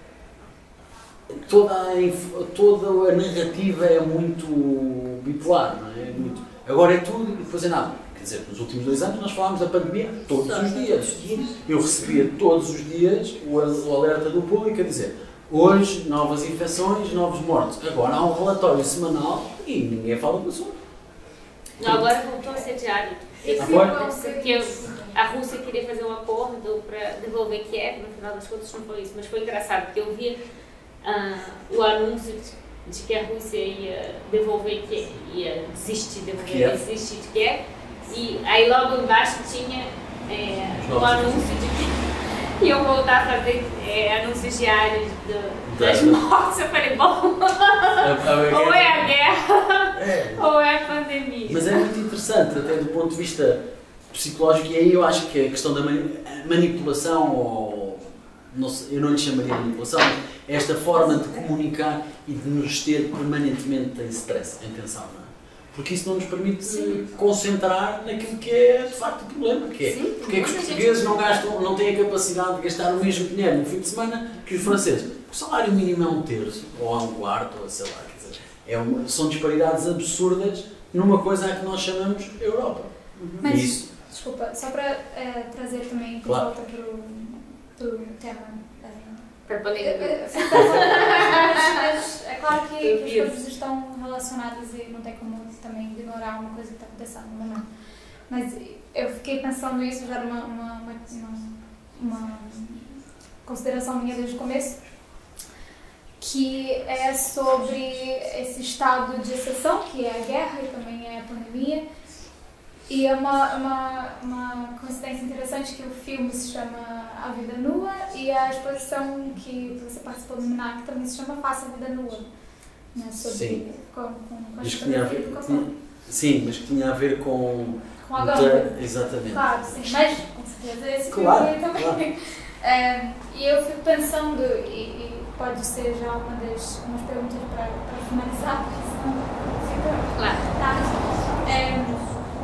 toda a narrativa é muito bipolar, não é? Agora é tudo e depois é nada. Quer dizer, nos últimos 2 anos nós falámos da pandemia todos os dias. Eu recebia todos os dias o alerta do público a dizer: hoje, novas infecções, novos mortos. Agora há um relatório semanal e ninguém fala do assunto. Não, agora voltou a ser diário. Porque a Rússia queria fazer um acordo para devolver Kiev, no final das contas não foi isso. Mas foi engraçado, porque eu vi o anúncio de que a Rússia ia devolver Kiev, ia desistir de Kiev. E aí logo embaixo tinha o anúncio de que iam voltar a fazer anúncios diários das mortes. Eu falei, bom, ou é a guerra, ou é a pandemia. Mas é muito interessante, até do ponto de vista psicológico, e aí eu acho que a questão da manipulação, ou não sei, eu não lhe chamaria de manipulação, mas esta forma de comunicar e de nos ter permanentemente em stress, em tensão, não é? Porque isso não nos permite concentrar naquilo que é de facto o problema, que é porque é que os portugueses não têm a capacidade de gastar o mesmo dinheiro no fim de semana que os franceses. O salário mínimo é 1/3, ou é 1/4, ou sei lá, quer dizer, são disparidades absurdas numa coisa a que nós chamamos Europa. Mas, isso. Desculpa, só para trazer também de volta para o tema. Para poder... Mas é claro que as coisas estão relacionadas e não tem como também ignorar uma coisa que está acontecendo no momento. Mas eu fiquei pensando isso, já era uma consideração minha desde o começo, que é sobre esse estado de exceção, que é a guerra e também é a pandemia. E é uma coincidência interessante que o filme se chama A Vida Nua e a exposição que você participou do MINAC também se chama Faça a Vida Nua. Né, sobre, sim. Com mas que tinha a ver, sim, mas que tinha a ver com a gama. Exatamente. Claro, sim, mas com certeza esse claro, filme também. Claro. E eu fico pensando, e pode ser já umas perguntas para finalizar, porque senão fica tarde.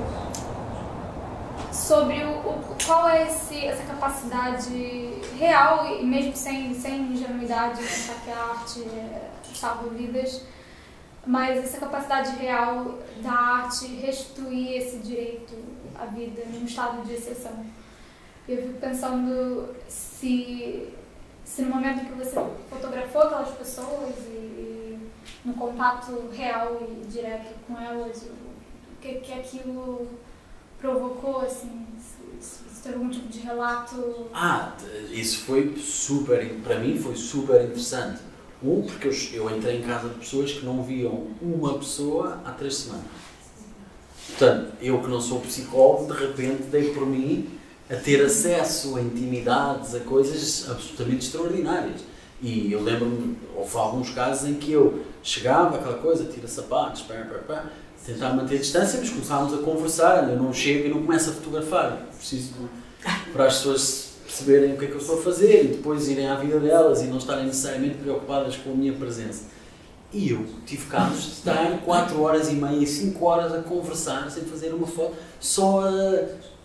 Sobre qual é essa capacidade real, e mesmo sem ingenuidade, pensar que a arte salva vidas, mas essa capacidade real da arte restituir esse direito à vida num estado de exceção. Eu fico pensando se no momento que você fotografou aquelas pessoas e no contato real e direto com elas, o que aquilo provocou, assim, se teve algum tipo de relato? Isso foi para mim foi super interessante. Porque eu entrei em casa de pessoas que não viam uma pessoa há 3 semanas. Portanto, eu que não sou psicólogo, de repente dei por mim a ter acesso a intimidades, a coisas absolutamente extraordinárias. E eu lembro-me, houve alguns casos em que eu chegava, aquela coisa, tira sapatos, tentar manter a distância, mas começávamos a conversar. Eu não chego e não começo a fotografar. Preciso para as pessoas perceberem o que é que eu estou a fazer e depois irem à vida delas e não estarem necessariamente preocupadas com a minha presença. E eu tive casos de estar 4 horas e meia, 5 horas a conversar sem fazer uma foto, só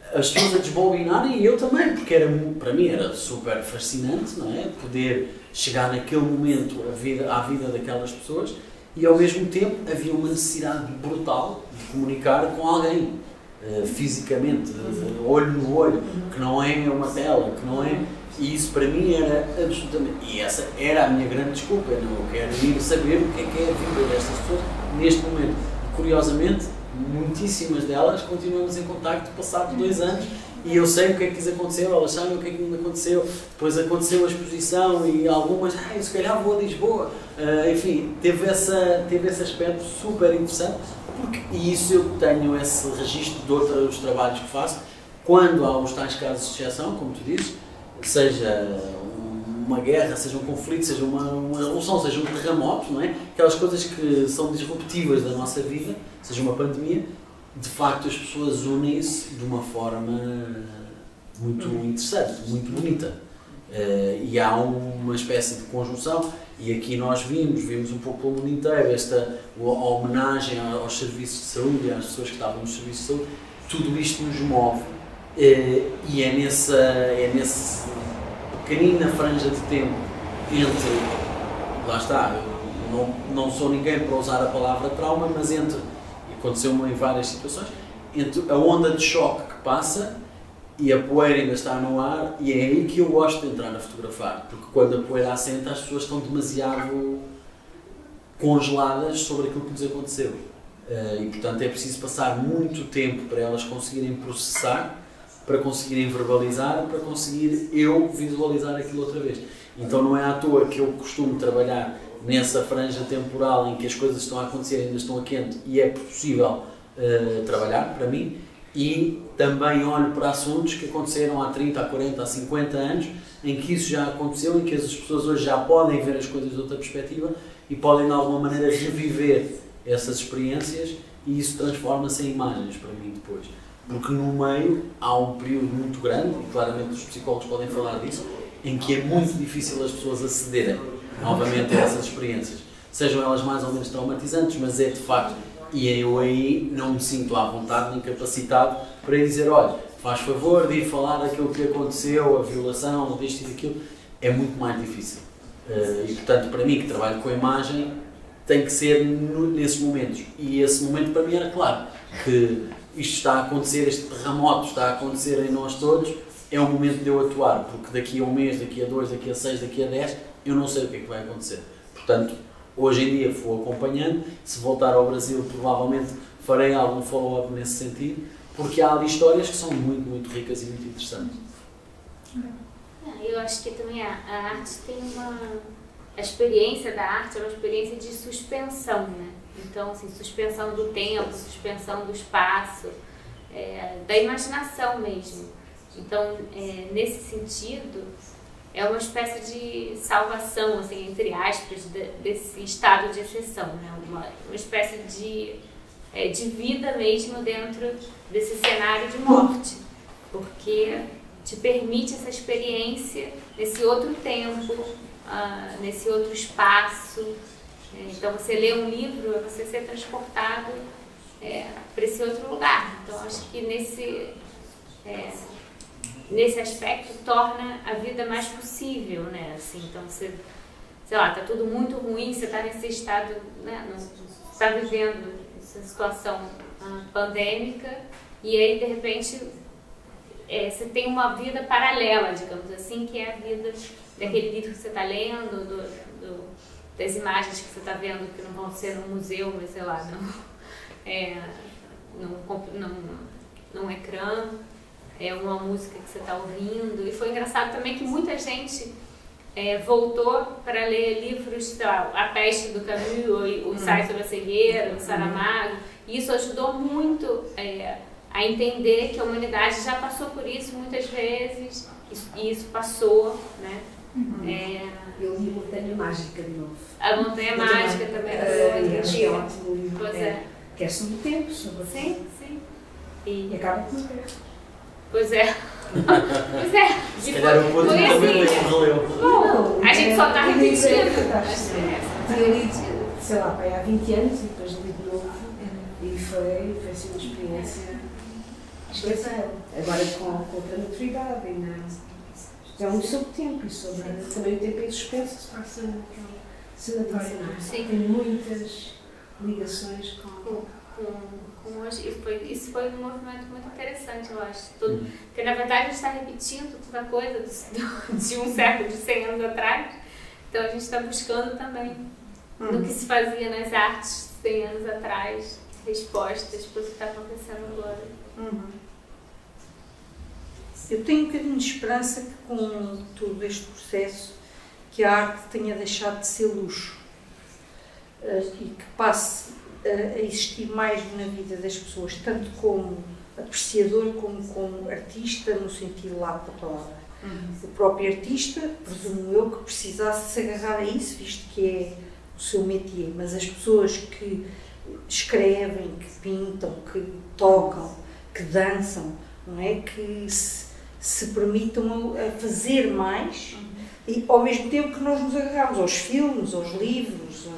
as pessoas a desbobinarem e eu também, porque para mim era super fascinante, não é? Poder chegar naquele momento à vida daquelas pessoas e ao mesmo tempo havia uma necessidade brutal de comunicar com alguém, fisicamente, olho no olho, que não é uma tela, que não é... E isso para mim era absolutamente... E essa era a minha grande desculpa, eu quero ir saber o que é a vida destas pessoas neste momento. E, curiosamente, muitíssimas delas continuamos em contacto passados 2 anos e eu sei o que é que lhes aconteceu, elas sabem o que é que lhes aconteceu, depois aconteceu a exposição e algumas, eu se calhar vou a Lisboa, enfim, teve esse aspecto super interessante, e isso eu tenho esse registro de outros trabalhos que faço, quando há os tais casos de exceção, como tu dizes, seja uma guerra, seja um conflito, seja uma revolução, seja um terremoto, não é? Aquelas coisas que são disruptivas da nossa vida, seja uma pandemia, de facto as pessoas unem-se de uma forma muito interessante, muito bonita. E há uma espécie de conjunção, e aqui nós vimos um pouco pelo mundo inteiro, a homenagem aos serviços de saúde, às pessoas que estavam nos serviços de saúde, tudo isto nos move. E é nessa pequenina franja de tempo entre, lá está, eu não sou ninguém para usar a palavra trauma, mas aconteceu-me em várias situações, entre a onda de choque que passa e a poeira ainda está no ar, e é aí que eu gosto de entrar a fotografar, porque quando a poeira assenta as pessoas estão demasiado congeladas sobre aquilo que lhes aconteceu. E portanto é preciso passar muito tempo para elas conseguirem processar, para conseguirem verbalizar, para conseguir eu visualizar aquilo outra vez. Então não é à toa que eu costumo trabalhar nessa franja temporal em que as coisas estão a acontecer, ainda estão a quente e é possível trabalhar para mim, e também olho para assuntos que aconteceram há 30, há 40, há 50 anos, em que isso já aconteceu, em que as pessoas hoje já podem ver as coisas de outra perspectiva e podem de alguma maneira reviver essas experiências, e isso transforma-se em imagens para mim depois. Porque no meio há um período muito grande, e claramente os psicólogos podem falar disso, em que é muito difícil as pessoas acederem novamente a essas experiências. Sejam elas mais ou menos traumatizantes, mas é de facto, e eu aí não me sinto à vontade nem capacitado para dizer, olha, faz favor de ir falar daquilo que aconteceu, a violação, disto e daquilo, é muito mais difícil. E portanto, para mim que trabalho com a imagem, tem que ser nesses momentos. E esse momento para mim era claro, que isto está a acontecer, este terremoto está a acontecer em nós todos, é o momento de eu atuar, porque daqui a um mês, daqui a 2, daqui a 6, daqui a 10, eu não sei o que é que vai acontecer. Portanto, hoje em dia vou acompanhando, se voltar ao Brasil provavelmente farei algum follow-up nesse sentido, porque há ali histórias que são muito, muito ricas e muito interessantes. Eu acho que também a arte tem a experiência da arte é uma experiência de suspensão, né? Então, assim, suspensão do tempo, suspensão do espaço, da imaginação mesmo. Então, nesse sentido, é uma espécie de salvação, assim, entre aspas, desse estado de exceção, né? Uma espécie de vida mesmo dentro desse cenário de morte, porque te permite essa experiência nesse outro tempo, nesse outro espaço. Então, você lê um livro, é você ser transportado para esse outro lugar. Então, acho que nesse aspecto torna a vida mais possível, né? Assim, então, você, sei lá, tá tudo muito ruim, você está nesse estado, né? Você está vivendo essa situação pandêmica, e aí, de repente, você tem uma vida paralela, digamos assim, que é a vida daquele livro que você está lendo, das imagens que você está vendo, que não vão ser num museu, mas sei lá, num ecrã, é uma música que você está ouvindo. E foi engraçado também que muita gente voltou para ler livros, sei lá, A Peste do Camus, o Ensaio sobre a Cegueira, o Saramago, e isso ajudou muito a entender que a humanidade já passou por isso muitas vezes, e isso passou, né? Eu li Montanha Mágica de novo. A Montanha Mágica também. Acho que é um ótimo livro. Pois é. Que é sobre o tempo, sobre o tempo. Sim. E acaba com o tempo. Pois é. Pois é. Se calhar o ponto também não releu. Bom, a gente só está repetindo. Eu li, sei lá, há 20 anos e depois li de novo. E foi assim uma experiência Agora com outra maturidade, é um sobre o tempo e sobre também o tempo em suspenso, se passa sanatório, não é? Tem muitas ligações com hoje. Isso foi um movimento muito interessante, eu acho. Porque na verdade a gente está repetindo toda coisa de um século, de 100 anos atrás. Então a gente está buscando também no que se fazia nas artes 100 anos atrás, respostas para o que está acontecendo agora. Eu tenho um bocadinho de esperança que com todo este processo que a arte tenha deixado de ser luxo e que passe a existir mais na vida das pessoas, tanto como apreciador como artista, no sentido lato da palavra. O próprio artista, presumo eu, que precisasse se agarrar a isso, visto que é o seu métier, mas as pessoas que escrevem, que pintam, que tocam, que dançam, não é? Que se permitam a fazer mais e ao mesmo tempo que nós nos agarramos aos filmes, aos livros,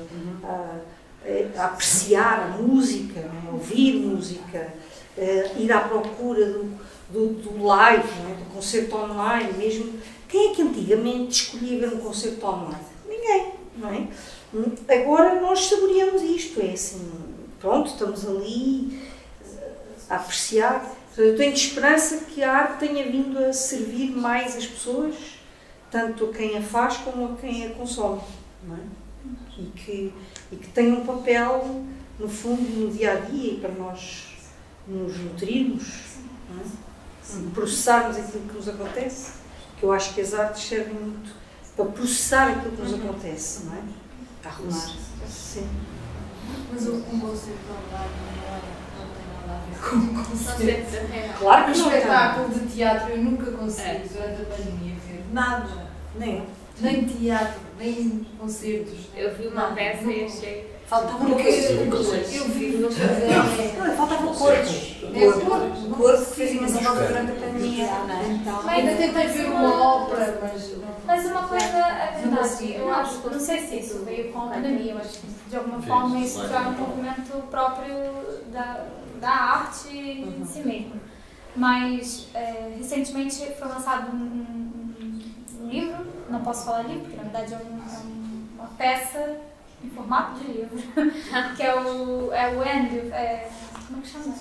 a apreciar a música, a ouvir música, ir à procura do live, do concerto online mesmo. Quem é que antigamente escolhia ver um concerto online? Ninguém, não é? Agora nós saboreamos isto, é assim, pronto, estamos ali a apreciar. Eu tenho esperança que a arte tenha vindo a servir mais as pessoas, tanto a quem a faz como a quem a consome, não é? E que tenha um papel, no fundo, no dia-a-dia, para nós nos nutrirmos, não é? Processarmos aquilo que nos acontece, que eu acho que as artes servem muito para processar aquilo que nos acontece, não é? A arrumar. Sim. Mas um conceito online não tem nada a ver com um conceito. Claro que não. Um espetáculo de teatro eu nunca consegui durante a pandemia ver nada, nem teatro, nem concertos. Eu vi uma peça e achei. Faltavam coisas. Eu vi, não faltavam cores. O corpo que fez imensa falta durante a pandemia. Ainda tentei ver uma ópera, mas uma coisa é verdade, eu acho, não sei se isso veio com a pandemia, eu acho que de alguma forma isso já é um movimento próprio da arte em si mesmo. Mas recentemente foi lançado um livro, não posso falar livro, porque na verdade é uma peça em formato de livro, que é o End, como é que chama?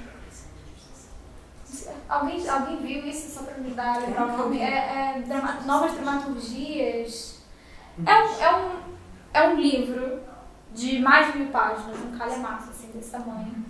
Alguém viu isso só para me dar o nome? Novas dramaturgias. É um livro de mais de 1000 páginas, um calhamaço assim, desse tamanho.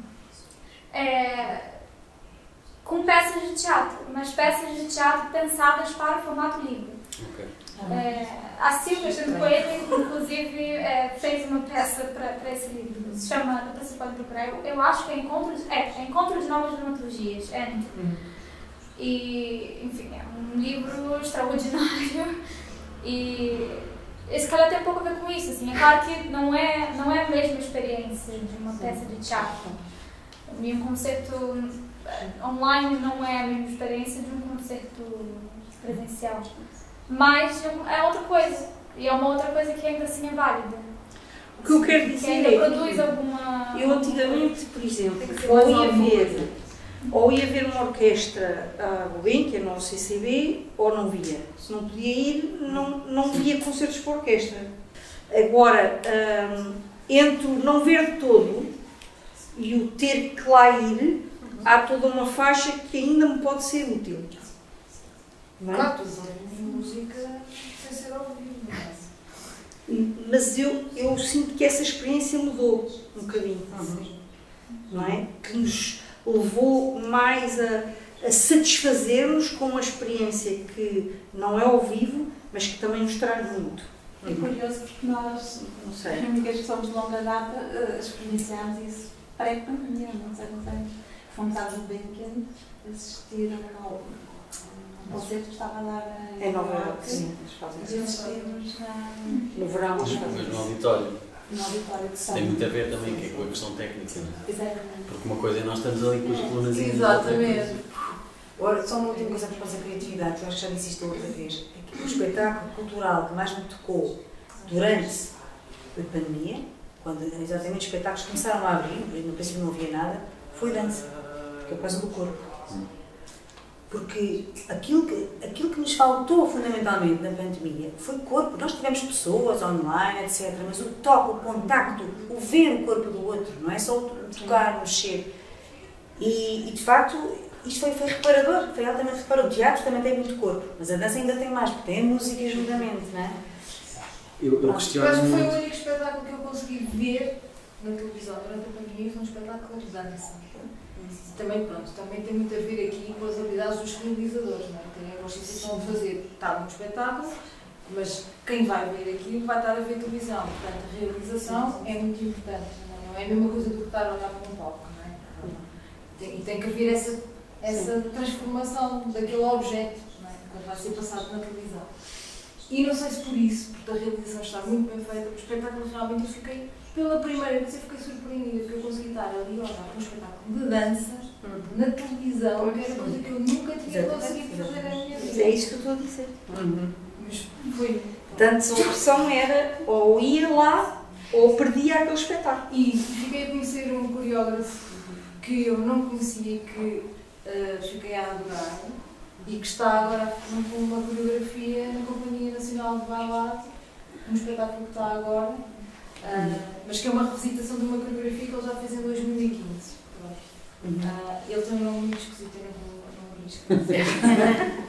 Com peças de teatro, mas peças de teatro pensadas para o formato livro. Okay. A Silvia, junto com ele, inclusive, fez uma peça para esse livro. Se chama, depois vocês podem procurar, eu acho que é Encontro de Novas Dramaturgias. E, enfim, é um livro extraordinário e esse calhar tem um pouco a ver com isso. Assim. É claro que não é a mesma experiência de uma peça de teatro. E um concerto online não é a mesma experiência de um concerto presencial. Mas é outra coisa. E é uma outra coisa que ainda assim é válida. O que eu quero dizer que ainda produz alguma... Eu antigamente, por exemplo, ou ia ver uma orquestra à Gulbenkian, no CCB, ou não via. Se não podia ir, não via concertos para orquestra. Agora, entre o não ver de todo e o ter que lá ir, há toda uma faixa que ainda me pode ser útil. Não é? Claro, música sem ser ao vivo. Mas eu sinto que essa experiência mudou um bocadinho, não é? Que nos levou mais a satisfazer-nos com uma experiência que não é ao vivo, mas que também nos traz muito. É curioso porque nós, as amigas que somos de longa data, experienciámos isso pré-pandemia, não sei, fomos à Gulbenkian assistir ao concerto que estava a dar em Nova Iorque, sim, assistimos no verão, mas no auditório. No auditório de som. Tem muito a ver também com a questão técnica, não é? Exatamente. Porque uma coisa é nós estamos ali com as colunas e exatamente. Agora, só uma última coisa por causa da criatividade, que eu acho que já disse isto outra vez. O espetáculo cultural que mais me tocou durante a pandemia, quando exatamente os espetáculos começaram a abrir, no princípio não havia nada, foi dança, que é por causa do corpo. Porque aquilo que nos faltou fundamentalmente na pandemia foi corpo. Nós tivemos pessoas online, etc. Mas o toque, o contacto, o ver o corpo do outro, não é só o tocar, mexer. E de facto, isto foi reparador, foi altamente reparador. O teatro também tem muito corpo, mas a dança ainda tem mais, porque tem a música e julgamento, não é? Eu questiono Acho que foi muito. o único espetáculo que eu consegui ver na televisão durante a pandemia, foi um espetáculo de dança. Também, pronto, também tem muito a ver aqui com as habilidades dos realizadores, não é? Tem a constituição de fazer, está no espetáculo, mas quem vai ver aquilo vai estar a ver televisão. Portanto, a realização é muito importante, não é a mesma coisa do que estar a olhar para um palco, não é? E tem que haver essa transformação daquele objeto, não é? Quando vai ser passado na televisão. E não sei se por isso, porque a realização está muito bem feita, o espetáculo realmente eu fiquei, pela primeira vez eu fiquei surpreendida, porque eu consegui estar ali a olhar para um espetáculo de dança na televisão, que era coisa que eu nunca tinha conseguido fazer na minha vida. Mas é isso que eu estou a dizer. Mas foi. Portanto, a opção era ou ir lá ou perdia aquele espetáculo. E fiquei a conhecer um coreógrafo que eu não conhecia, que fiquei a adorar e que está agora a fazer uma coreografia na Companhia Nacional de Bailado, um espetáculo que está agora, mas que é uma revisitação de uma coreografia que ele já fez em 2015. Ele tem um nome muito esquisito, eu não vou arriscar.